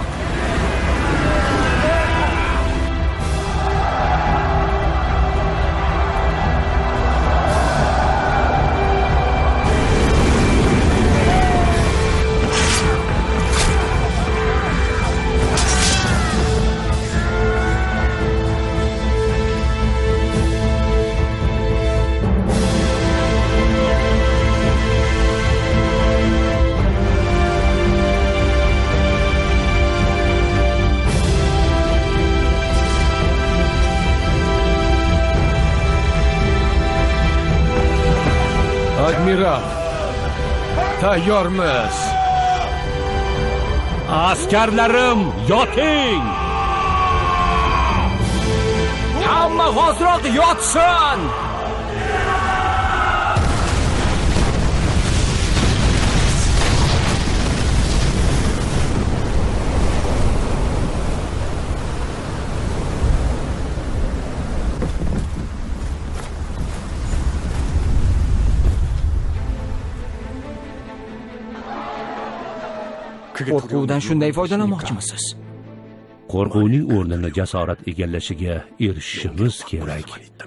Admiral, tayyormiz. Askarlarim, yoting! Hamma hoziroq yotsin! Qo'rquvdan shunday foydalanmoqchimisiz? Qo'rquvning o'rnini jasorat egallashiga erishishimiz kerak.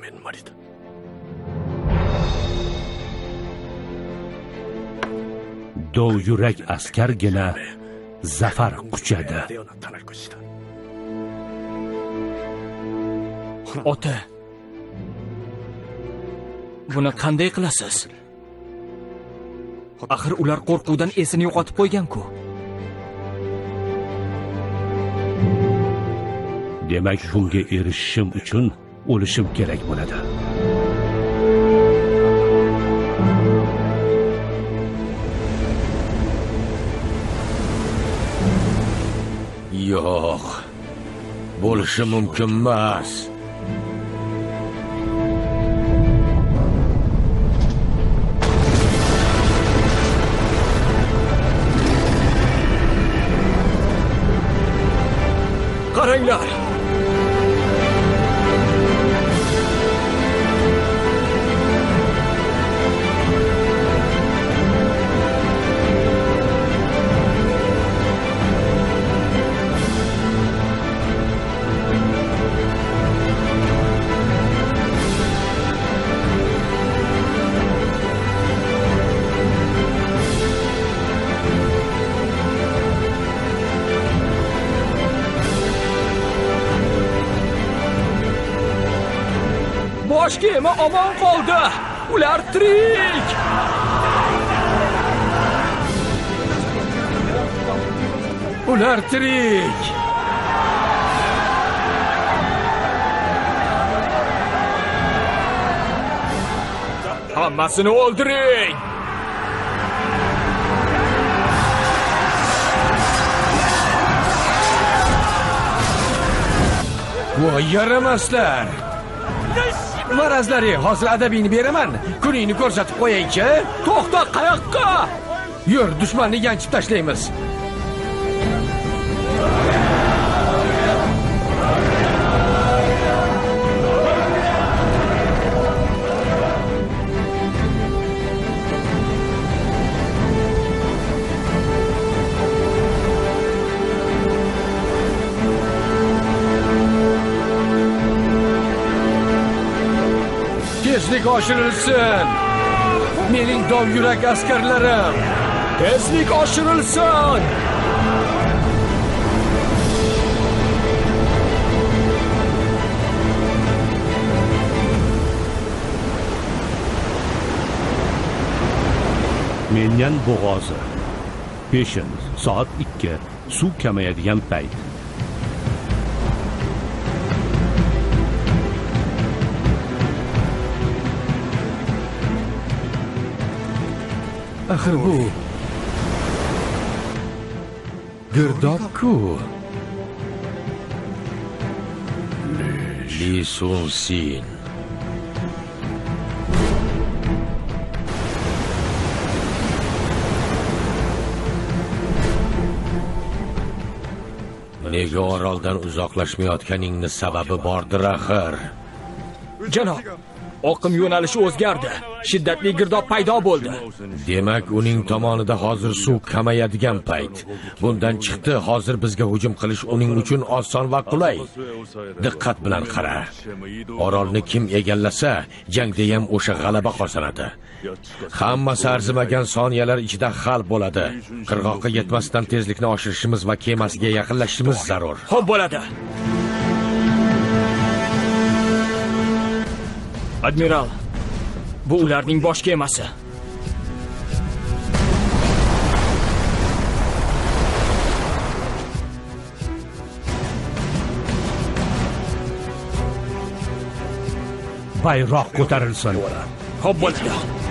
Dov yurak askargina zafar quchadi. Ota, buni qanday qilasiz? Axir ular qo'rquvdan esini yo'qotib qo'ygan-ku. Demak, bunga erishishim uchun o'lishim kerak bo'ladi. Yo'q. Bo'lishi mumkin emas. Qaranglar. Bosh kema omon qoldi. Ular tirik. Ular tirik. Hammasini o'ldiring. Voy yaramaslar. Marazlari, hozir adabingni beraman. Kuningni ko'rsatib qo'yaychi. To'xta, qayoqqa? Yur, dushmanni yanchib tashlaymiz. Tezlik oshirilsin. Mening dov yurak askarlarim. Tezlik oshirilsin. Menyan bo'g'ozi. Peshin, soat ikki. Suv kamayadigan payt. Axir bu girdobku. Li Sun Sin. Nega oroldan uzoqlashmayotganingni sababi bordir axir. Janob, Oqim yo'nalishi o'zgardi. Shiddatli girdob paydo bo'ldi. Demak, uning tomonida hozir suv kamayadigan payt. Bundan chiqdi, hozir bizga hujum qilish uning uchun oson va qulay. Diqqat bilan qara. Orolni kim egallasa, jangda ham o'sha g'alaba qozonadi. Hammasi arzimagan soniyalar ichida hal bo'ladi. Qirg'oqqa yetmasdan tezlikni oshirishimiz va kemasiga yaqinlashishimiz zarur. Xo'p bo'ladi. Admiral, bu ularning bosh kemasi. Bayroq ko'tarilsin. Xo'p bo'ladi.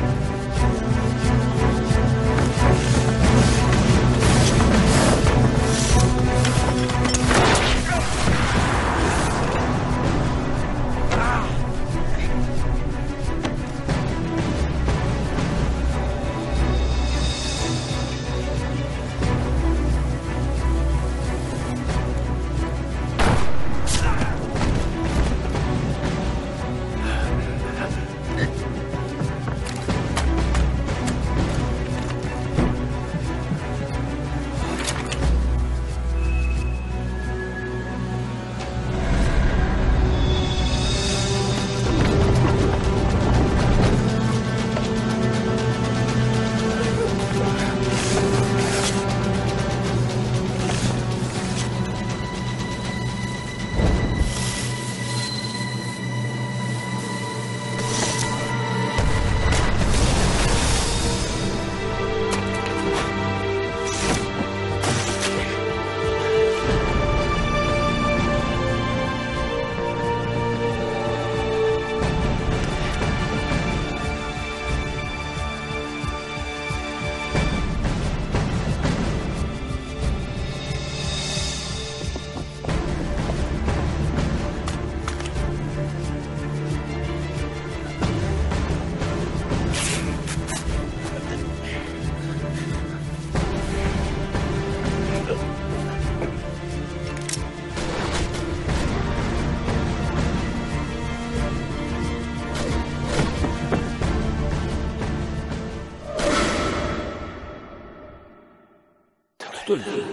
tutildi.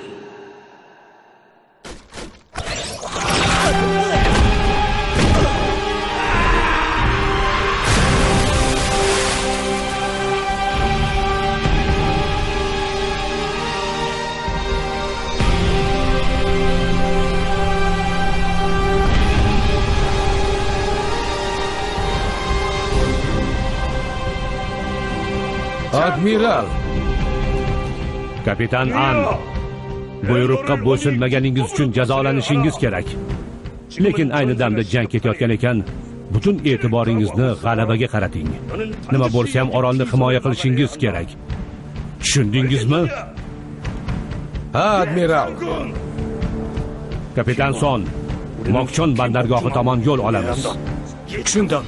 Admiral, Kapitan An, buyruqqa bo'ysunmaganingiz uchun jazolanishingiz kerak. Lekin ayni damda jang ketayotgan ekan, butun e'tiboringizni g'alabaga qarating. Nima bo'lsa ham orolni himoya qilishingiz kerak. Tushundingizmi? Ha, admiral. Kapitan Son, Mokchon bandargohi tomon yo'l olamiz. Tushundim.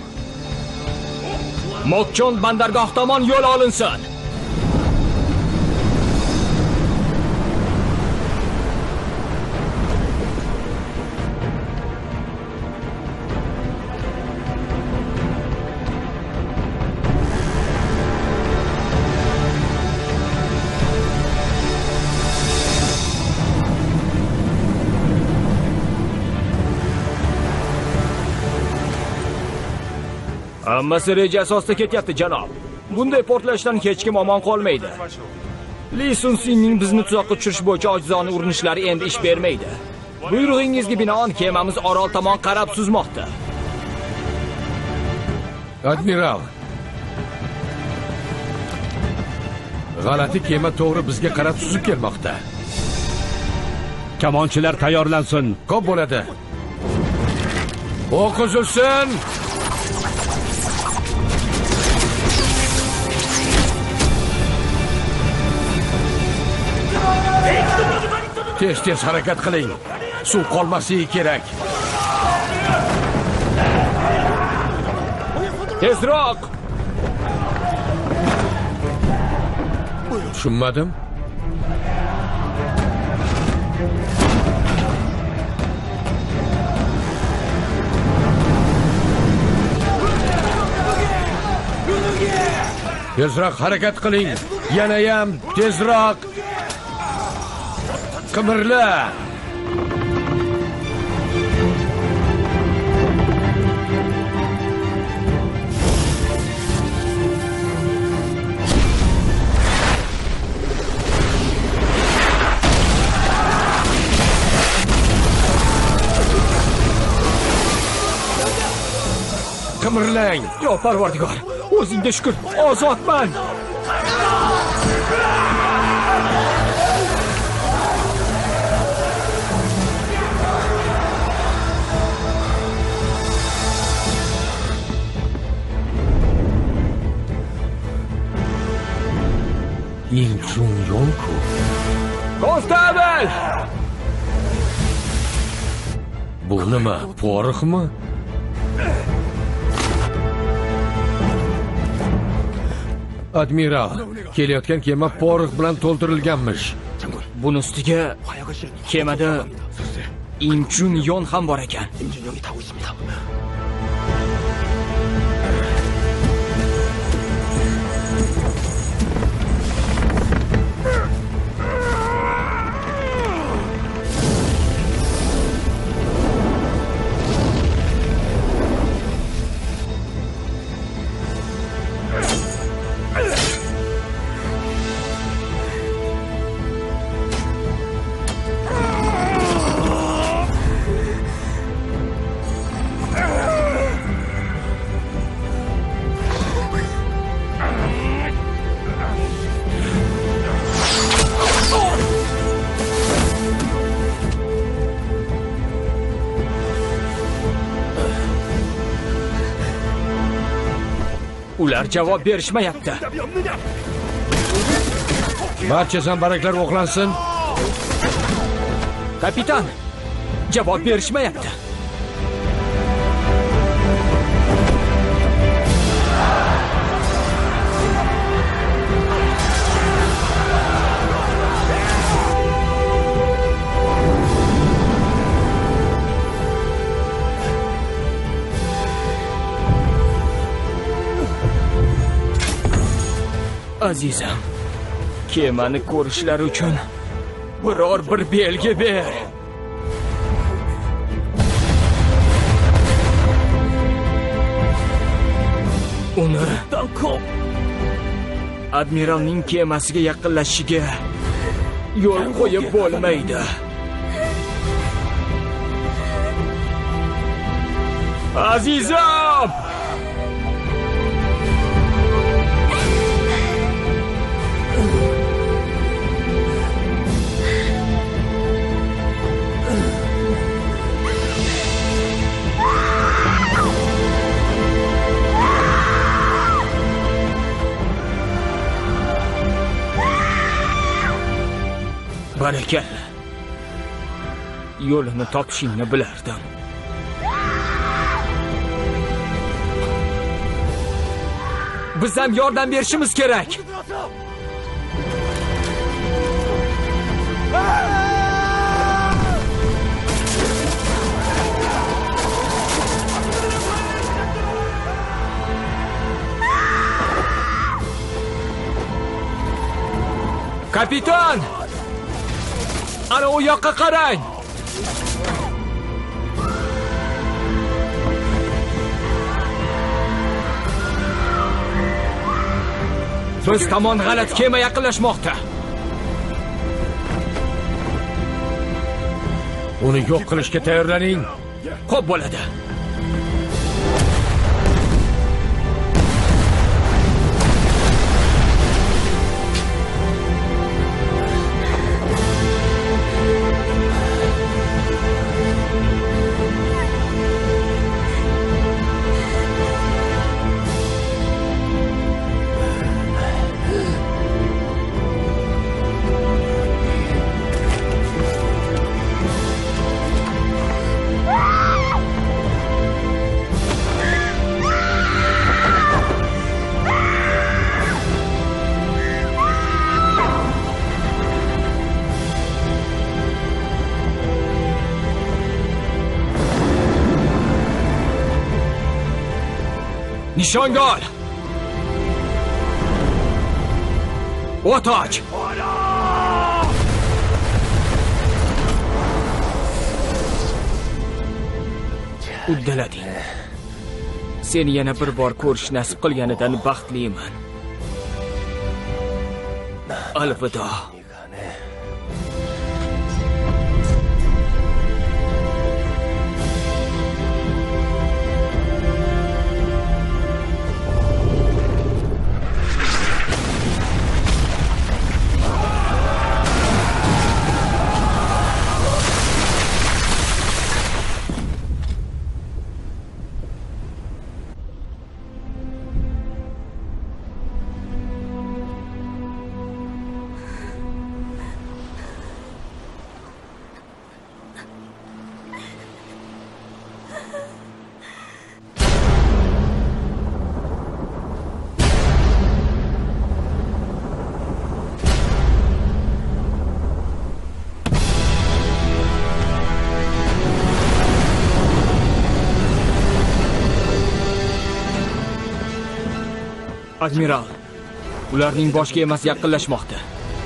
Mokchon bandargoh tomon yo'l olinsin. Hammasi reja asosida ketyapti, janob. Bunday portlashdan hech kim omon qolmaydi. Li Sun Sinning bizni tuzoqqa tushirish bo'yicha ojizona urinishlari endi ish bermaydi. Buyrug'ingizga binoan kemamiz orol tomon qarab suzmoqda. Admiral. G'alati kema to'g'ri bizga qarab suzib kelmoqda. Kamonchilar tayyorlansin. Ko'p bo'ladi. O'q uzilsin. Tez-tez harakat qiling. Suv qolmasligi kerak. Tezroq! Tushunmadim. Tezroq harakat qiling. Yanayam tezroq. Qimirla. Qimirlang. Yo Parvardigor, o'zingga shukr, ozodman. Yin Chung Yongku. Konstabel! Bu nima? Poroxmi? Admiral, kelayotgan kema porox bilan to'ldirilganmish. Buni ustiga kemada Imchun Yon ham bor ekan. Ular javob berishmayapti. Barcha zambaraklar o'qlansin. Kapitan, javob berishmayapti. Azizim, kemani ko'rishlari uchun biror bir belgi ber. Uni admiralning kemasiga yaqinlashishiga yo'l qo'yib bo'lmaydi. Azizim! Barakalla. Yo'lini topishingni bilardim. Biz ham yordam berishimiz kerak. Kapitan! Ana o yoqqa qarang. Biz tomon g'alati kema yaqinlashmoqda. Uni yo'q qilishga tayyorlaning. Xo'p bo'ladi. Nishonga ol. O'toj! Uddalading. Seni yana bir bor ko'rish nasib qilganidan baxtliman. Alvido. Admiral, ularning bosh kemasi yaqinlashmoqda.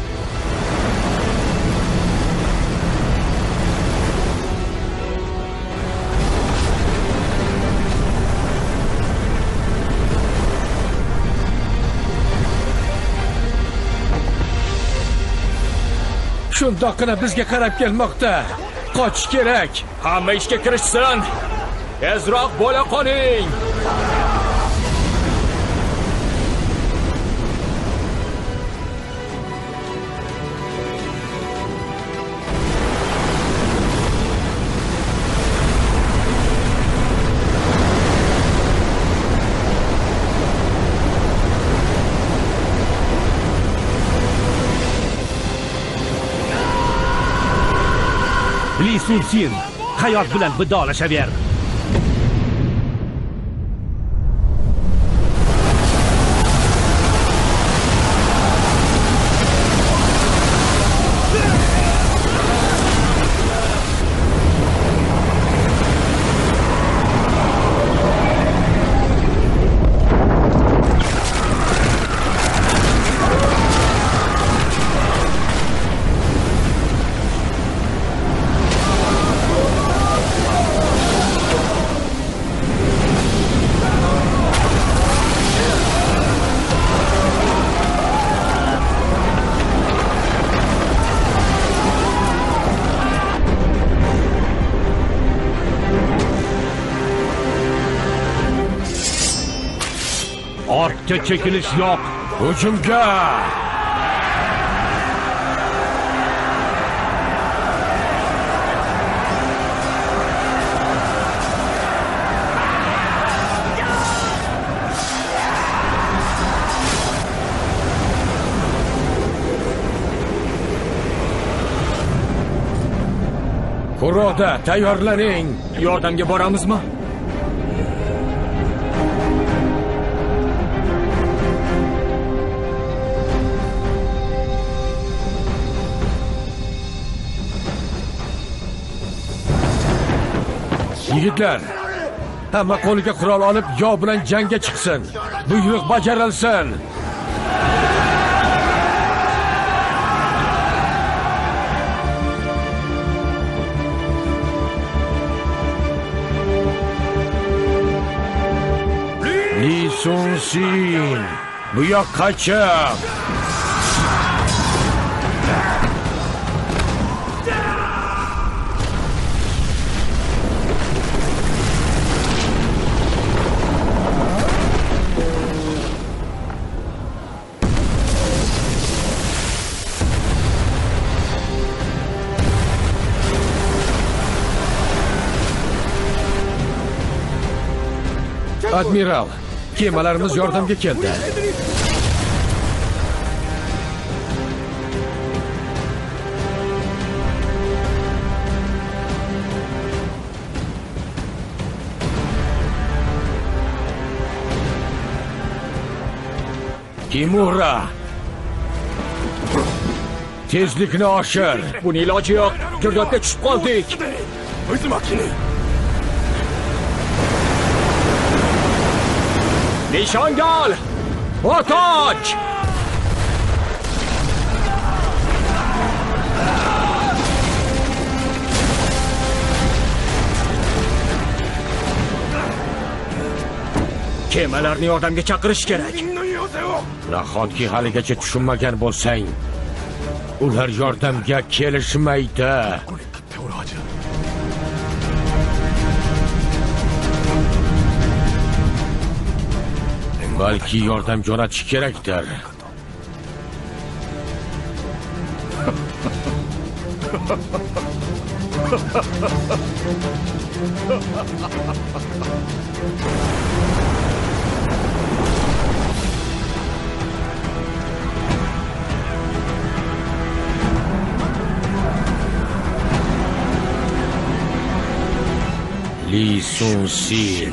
Shundoqqina bizga qarab kelmoqda. Qochish kerak. Hamma ishga kirishsin. Tezroq bo'la qoling. Li Sun Sin, hayot bilan vidolashaver. Ortga chekilish yo'q. Hujumga! Kuroda tayyorlaning. Yordamga boramizmi? Yigitlar, hamma qo'liga qurol olib, yov bilan jangga chiqsin. Buyruq bajarilsin. Li Sun Sin, bu yoqqa chiq. Admiral, kemalarimiz yordamga keldi. Kimura, tezlikni oshir. Buning iloji yo'q. Girdobga tushib qoldik. Nishonga ol! O'toj! Kemalarni yordamga chaqirish kerak. Nahotki haligacha tushunmagan bo'lsang, ular yordamga kelishmaydi. Balki yordam jo'natish kerakdir. Li Sun-sin.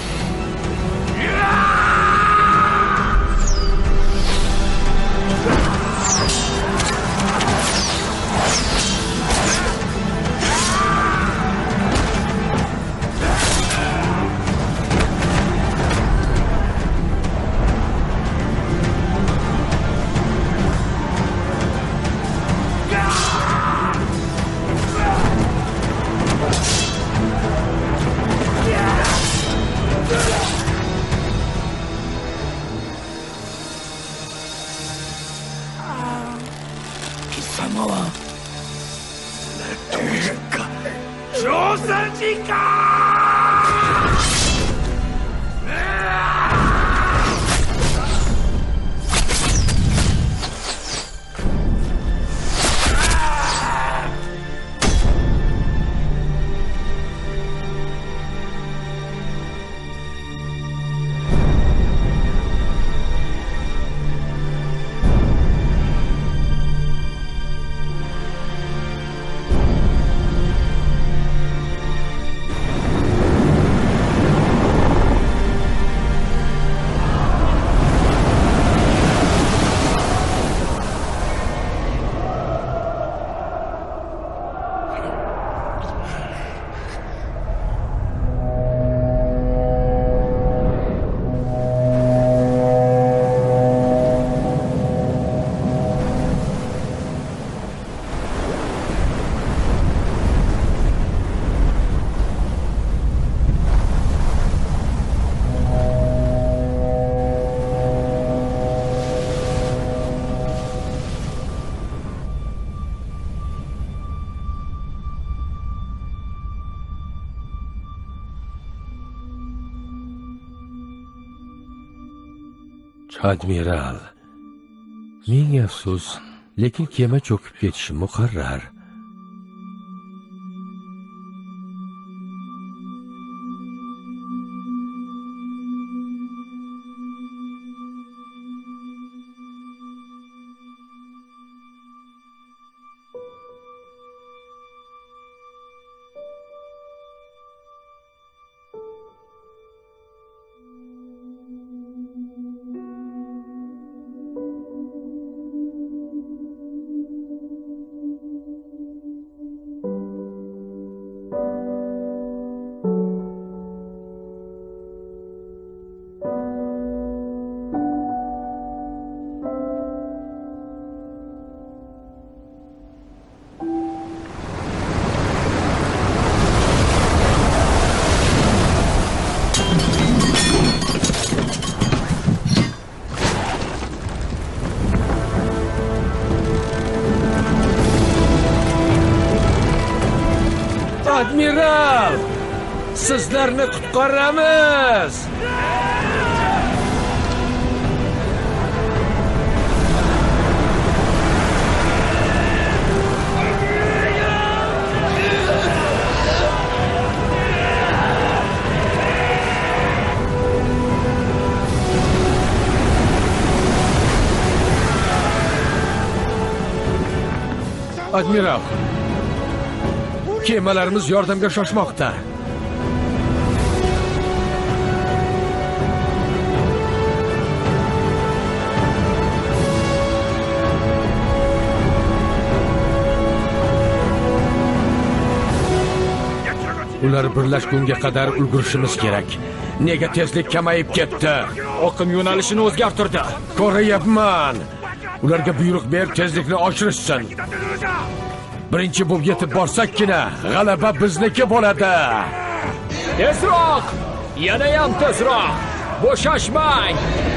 Admiral, ming afsus, lekin kema cho'kib ketishi muqarrar. Admiral, sizlarni qutqaramiz. Admiral, kemalarimiz yordamga shoshmoqda. Ular birlashgunga qadar ulgurishimiz kerak. Nega tezlik kamayib ketdi? Oqim yo'nalishini o'zgartirdi. Ko'ryapman. Ularga buyruq ber, tezlikni oshirishsin. Birinchi bo'lib yetib borsakkina g'alaba bizniki bo'ladi. Tezroq! Yana ham tezroq! Bo'shashmang!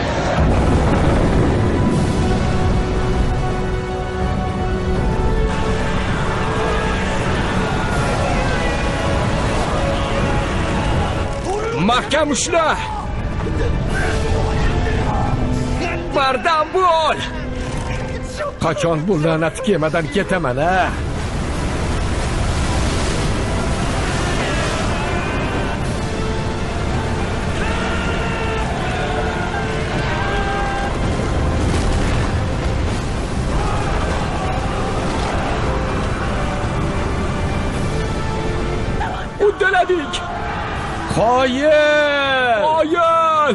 Mahkam ushla! Bardam bo'l! Qachon bu la'nat kemadan ketaman, ha? Uddaladik! Qoyil! Qoyil!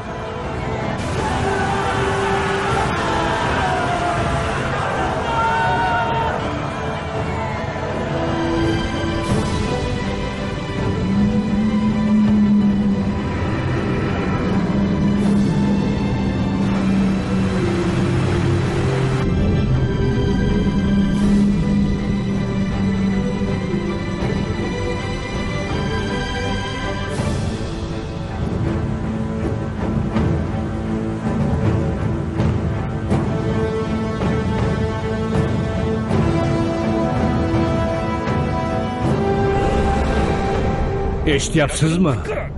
Eshityapsizmi?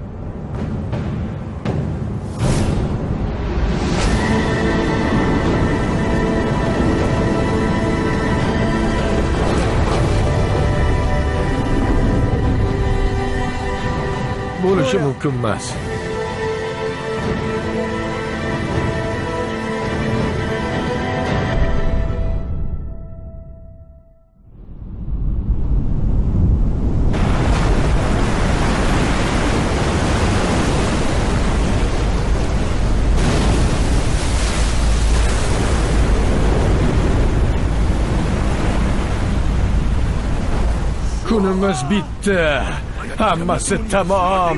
Bo'lishi mumkin emas. Kunimiz bitti. Hammasi tamom.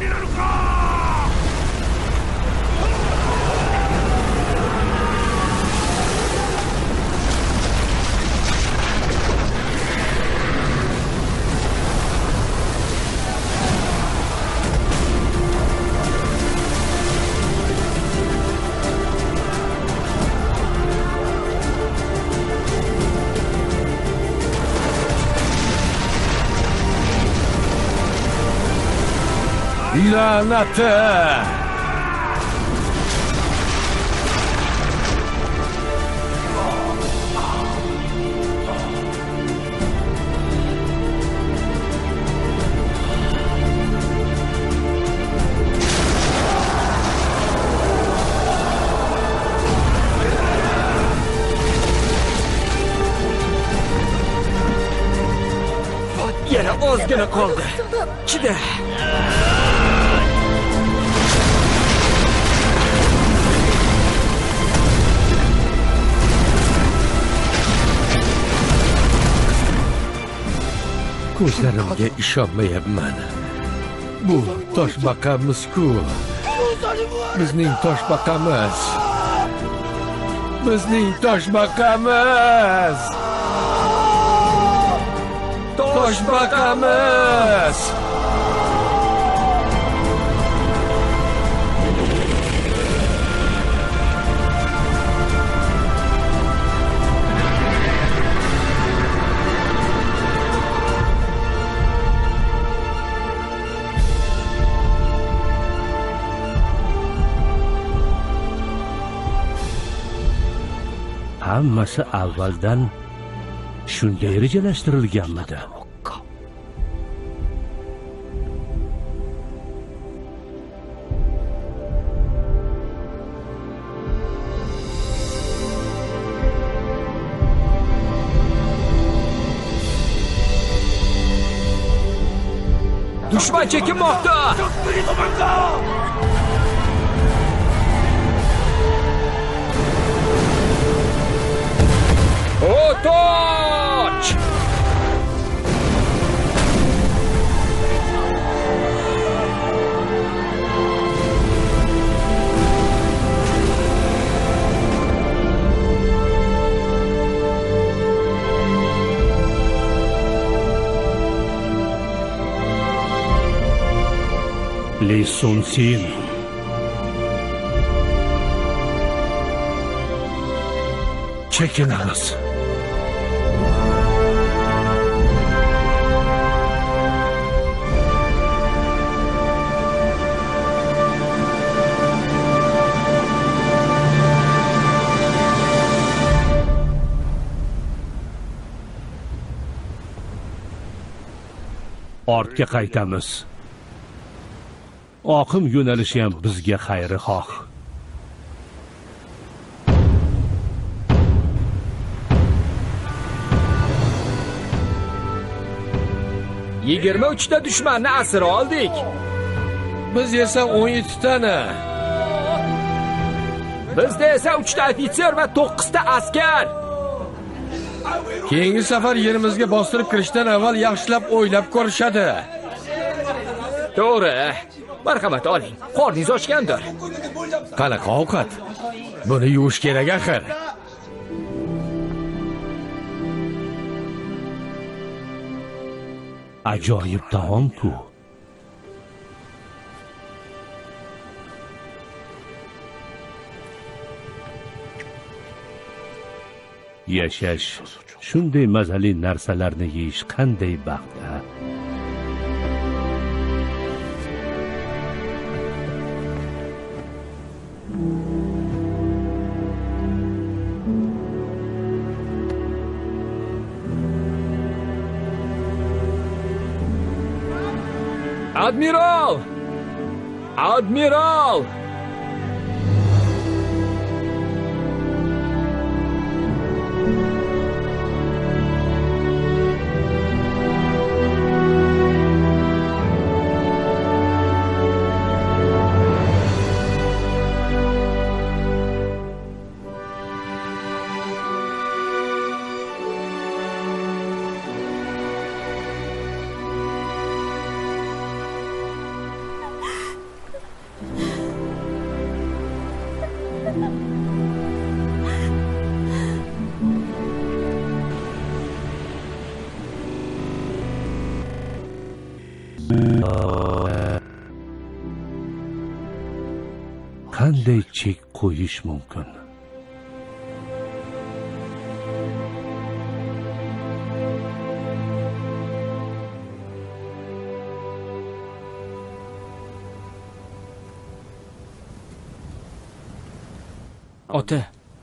La'nati! Yana ozgina qoldi. Chida. Ko'zlarimga ishonmayapman. Bu toshbaqamiz-ku. Bizning toshbaqamiz. Bizning toshbaqamiz. Toshbaqamiz. Hammasi avvaldan shunday rejalashtirilganmidi? Dushman chekinmoqda! Otoch! Li Sun Sin chekinamiz. Ortga qaytamiz. Oqim yo'nalishi ham bizga xayri xoh. yigirma uch ta dushmanni asir oldik. Biz esa o'n yetti tani. Bizda esa uch ta ofitser va to'qqiz ta askar. Keyingi safar yerimizga bostirib kirishdan avval yaxshilab o'ylab ko'rishadi. To'g'ri. Marhamat oling. Qorningiz ochgandir. Qanaqa ovqat? Buni yuvish kerak axir. Ajoyib taom-ku. Yashash, shunday mazali narsalarni yeyish qanday baxt-a? Admiral! Admiral! Qanday chek qo'yish mumkin? Ota.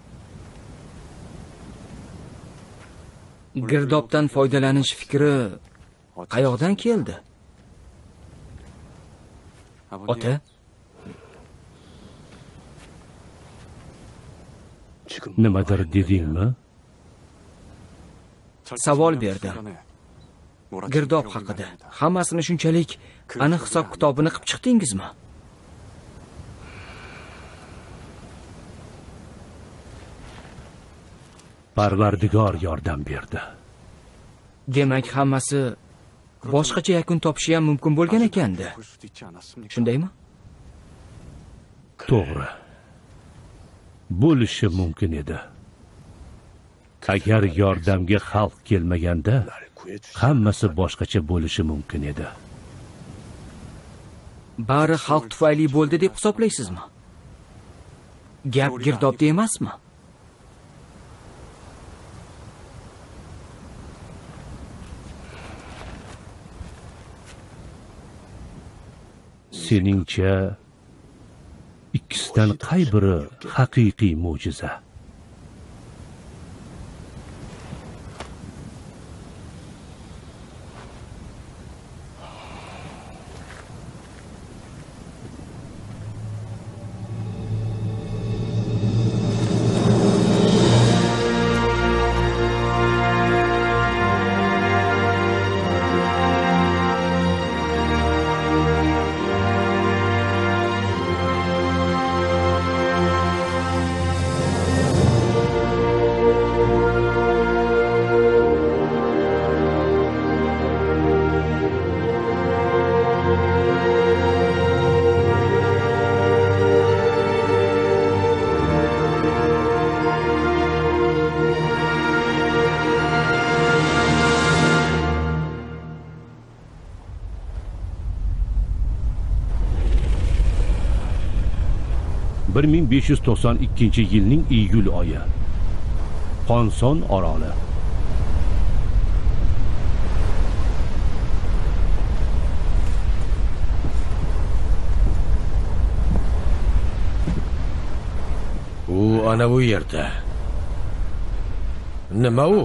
Girdobdan foydalanish fikri qayoqdan keldi? Ota. Nimadir dedingmi? Savol berdim. Girdob haqida. Hammasini shunchalik aniq hisob kitobini qilib chiqdingizmi? Parvardigor yordam berdi. Demak, hammasi boshqacha yakun topishi ham mumkin bo'lgan ekanda. Shundaymi? To'g'ri. Bo'lishi mumkin edi. Agar yordamga xalq kelmaganda, hammasi boshqacha bo'lishi mumkin edi. Bari xalq tufayli bo'ldi deb hisoblaysizmi? Gap girdobda emasmi? Seningcha ikkisidan qay biri haqiqiy mo'jiza? bir ming besh yuz to'qson ikkinchi yilning iyul oyi. Qonson oroli. U ana bu yerda. Nima u?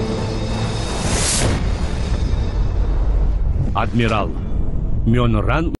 Admiral Myon Ran